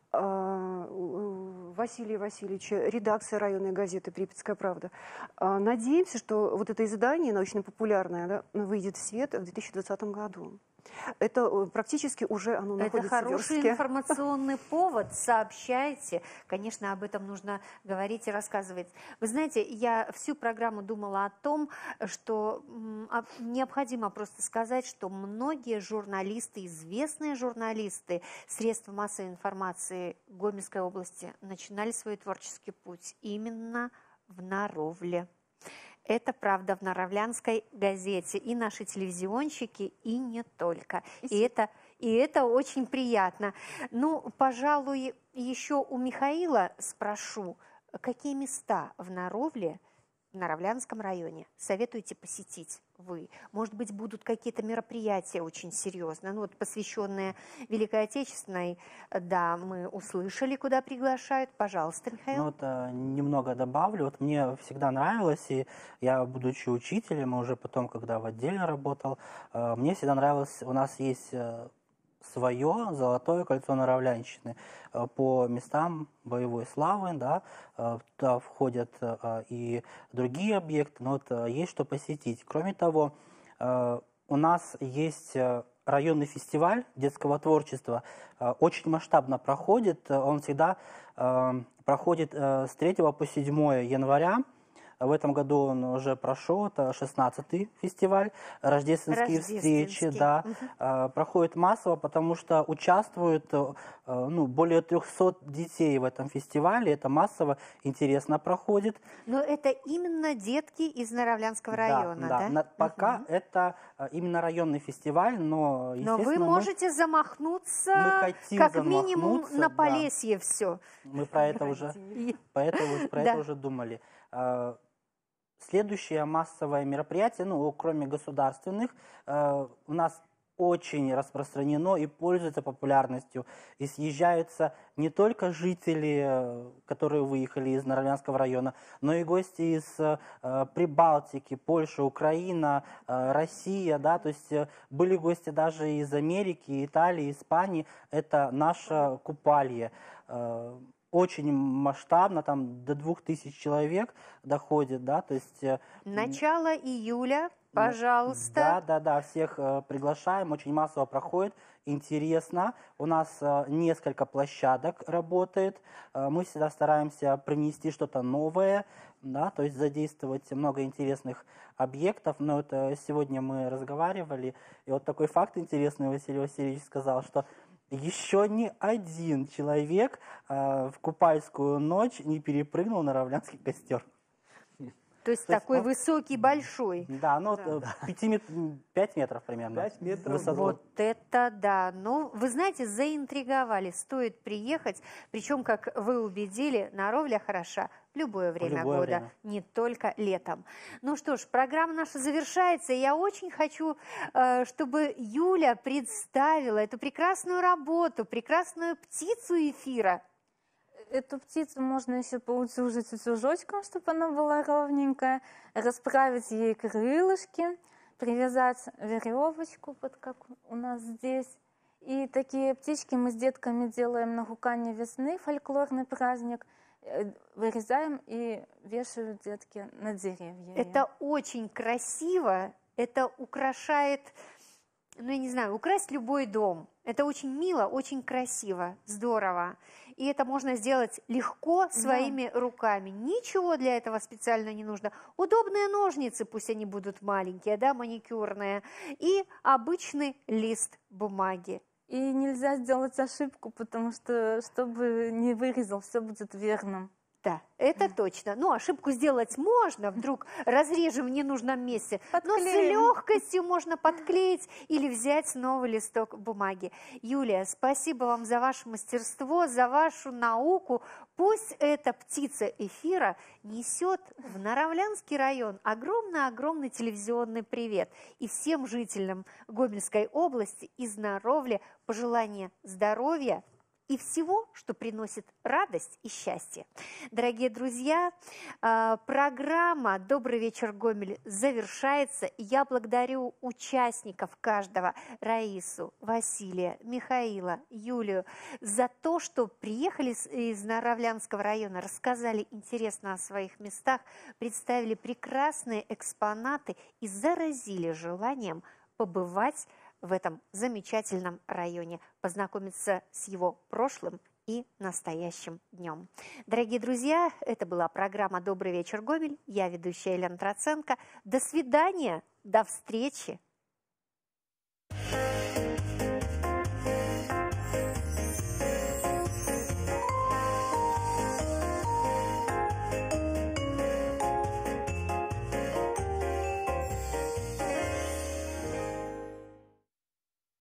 [SPEAKER 4] Василия Васильевича, редакция районной газеты «Припятская правда». Надеемся, что вот это издание научно-популярное, да, выйдет в свет в две тысячи двадцатом году. Это э, практически уже оно
[SPEAKER 1] Это
[SPEAKER 4] находится в
[SPEAKER 1] хороший
[SPEAKER 4] Орске.
[SPEAKER 1] информационный повод, сообщайте. Конечно, об этом нужно говорить и рассказывать. Вы знаете, я всю программу думала о том, что м, а, необходимо просто сказать, что многие журналисты, известные журналисты средств массовой информации Гомельской области начинали свой творческий путь именно в Наровле. Это правда в Наровлянской газете. И наши телевизионщики, и не только. И это, и это очень приятно. Ну, пожалуй, еще у Михаила спрошу, какие места в Наровле, в Наровлянском районе советуете посетить вы? Может быть, будут какие-то мероприятия очень серьезные, ну вот посвященные Великой Отечественной, да, мы услышали, куда приглашают. Пожалуйста, Михаил.
[SPEAKER 3] Ну, вот а, немного добавлю. Вот мне всегда нравилось, и я, будучи учителем, уже потом, когда в отделе работал, а, мне всегда нравилось, у нас есть а, свое золотое кольцо Наровлянщины а, по местам боевой славы, да, а, туда входят а, и другие объекты, но вот а, есть что посетить. Кроме того, а, у нас есть а, районный фестиваль детского творчества, а, очень масштабно проходит, он всегда а, проходит а, с третьего по седьмое января. В этом году он уже прошел, это шестнадцатый фестиваль, рождественские
[SPEAKER 1] Рождественский.
[SPEAKER 3] встречи, да,
[SPEAKER 1] Мгм.
[SPEAKER 3] проходит массово, потому что участвуют ну, более трехсот детей в этом фестивале, это массово, интересно проходит.
[SPEAKER 1] Но это именно детки из Наровлянского
[SPEAKER 3] Да,
[SPEAKER 1] района, да?
[SPEAKER 3] да? На- пока
[SPEAKER 1] Мгм.
[SPEAKER 3] это а, именно районный фестиваль, но,
[SPEAKER 1] Но
[SPEAKER 3] естественно,
[SPEAKER 1] вы
[SPEAKER 3] мы-
[SPEAKER 1] можете замахнуться
[SPEAKER 3] мы хотим
[SPEAKER 1] как минимум
[SPEAKER 3] замахнуться,
[SPEAKER 1] на
[SPEAKER 3] да.
[SPEAKER 1] Полесье все.
[SPEAKER 3] мы про это уже... Поэтому про
[SPEAKER 1] Да.
[SPEAKER 3] это уже думали. А, Следующее массовое мероприятие, ну, кроме государственных, а, у нас очень распространено и пользуется популярностью. И съезжаются не только жители, э, которые выехали из Наровлянского района, но и гости из э, Прибалтики, Польши, Украина, э, Россия, да, то есть э, были гости даже из Америки, Италии, Испании. Это наше Купалье. Э, Очень масштабно, там до двух тысяч человек доходит, да, то есть... э,
[SPEAKER 1] Начало июля,
[SPEAKER 3] да,
[SPEAKER 1] пожалуйста.
[SPEAKER 3] да, да, всех э, приглашаем, очень массово проходит, интересно. У нас э, несколько площадок работает, э, мы всегда стараемся принести что-то новое, да, то есть задействовать много интересных объектов. Но вот э, сегодня мы разговаривали, и вот такой факт интересный Василий Васильевич сказал, что еще ни один человек э, в Купальскую ночь не перепрыгнул на Наровлянский костер.
[SPEAKER 1] То есть
[SPEAKER 3] То есть
[SPEAKER 1] такой
[SPEAKER 3] он-
[SPEAKER 1] высокий, большой.
[SPEAKER 3] Да, ну, э, пяти мет- пять метров примерно.
[SPEAKER 2] Пять метров.
[SPEAKER 3] высоту.
[SPEAKER 1] Вот это да. Ну, вы знаете, заинтриговали. Стоит приехать. Причем, как вы убедили, Наровля хороша в любое время
[SPEAKER 3] любое
[SPEAKER 1] года,
[SPEAKER 3] время.
[SPEAKER 1] не только летом. Ну что ж, программа наша завершается. Я очень хочу, э, чтобы Юля представила эту прекрасную работу, прекрасную птицу эфира.
[SPEAKER 5] Эту птицу можно еще поутюжить утюжочком, чтобы она была ровненькая, расправить ей крылышки, привязать веревочку, вот как у нас здесь. И такие птички мы с детками делаем на гукане весны, фольклорный праздник, э, вырезаем и вешают детки на деревья.
[SPEAKER 1] Это очень красиво, это украшает, ну, я не знаю, украсть любой дом. Это очень мило, очень красиво, здорово. И это можно сделать легко своими руками. Ничего для этого специально не нужно. Удобные ножницы, пусть они будут маленькие, да, маникюрные, и обычный лист бумаги.
[SPEAKER 5] И нельзя сделать ошибку, потому что, чтобы не вырезал, все будет верным.
[SPEAKER 1] Да, это точно. Ну, ошибку сделать можно, вдруг разрежем в ненужном месте, но с
[SPEAKER 5] Подклеим.
[SPEAKER 1] легкостью можно подклеить или взять новый листок бумаги. Юлия, спасибо вам за ваше мастерство, за вашу науку. Пусть эта птица эфира несет в Наровлянский район огромный-огромный телевизионный привет. И всем жителям Гомельской области из Наровля пожелания здоровья и всего, что приносит радость и счастье. Дорогие друзья, э, программа «Добрый вечер, Гомель» завершается. Я благодарю участников каждого, Раису, Василия, Михаила, Юлию, за то, что приехали с- из Наровлянского района, рассказали интересно о своих местах, представили прекрасные экспонаты и заразили желанием побывать в этом замечательном районе, познакомиться с его прошлым и настоящим днем. Дорогие друзья, это была программа «Добрый вечер, Гомель». Я ведущая Елена Троценко. До свидания, до встречи.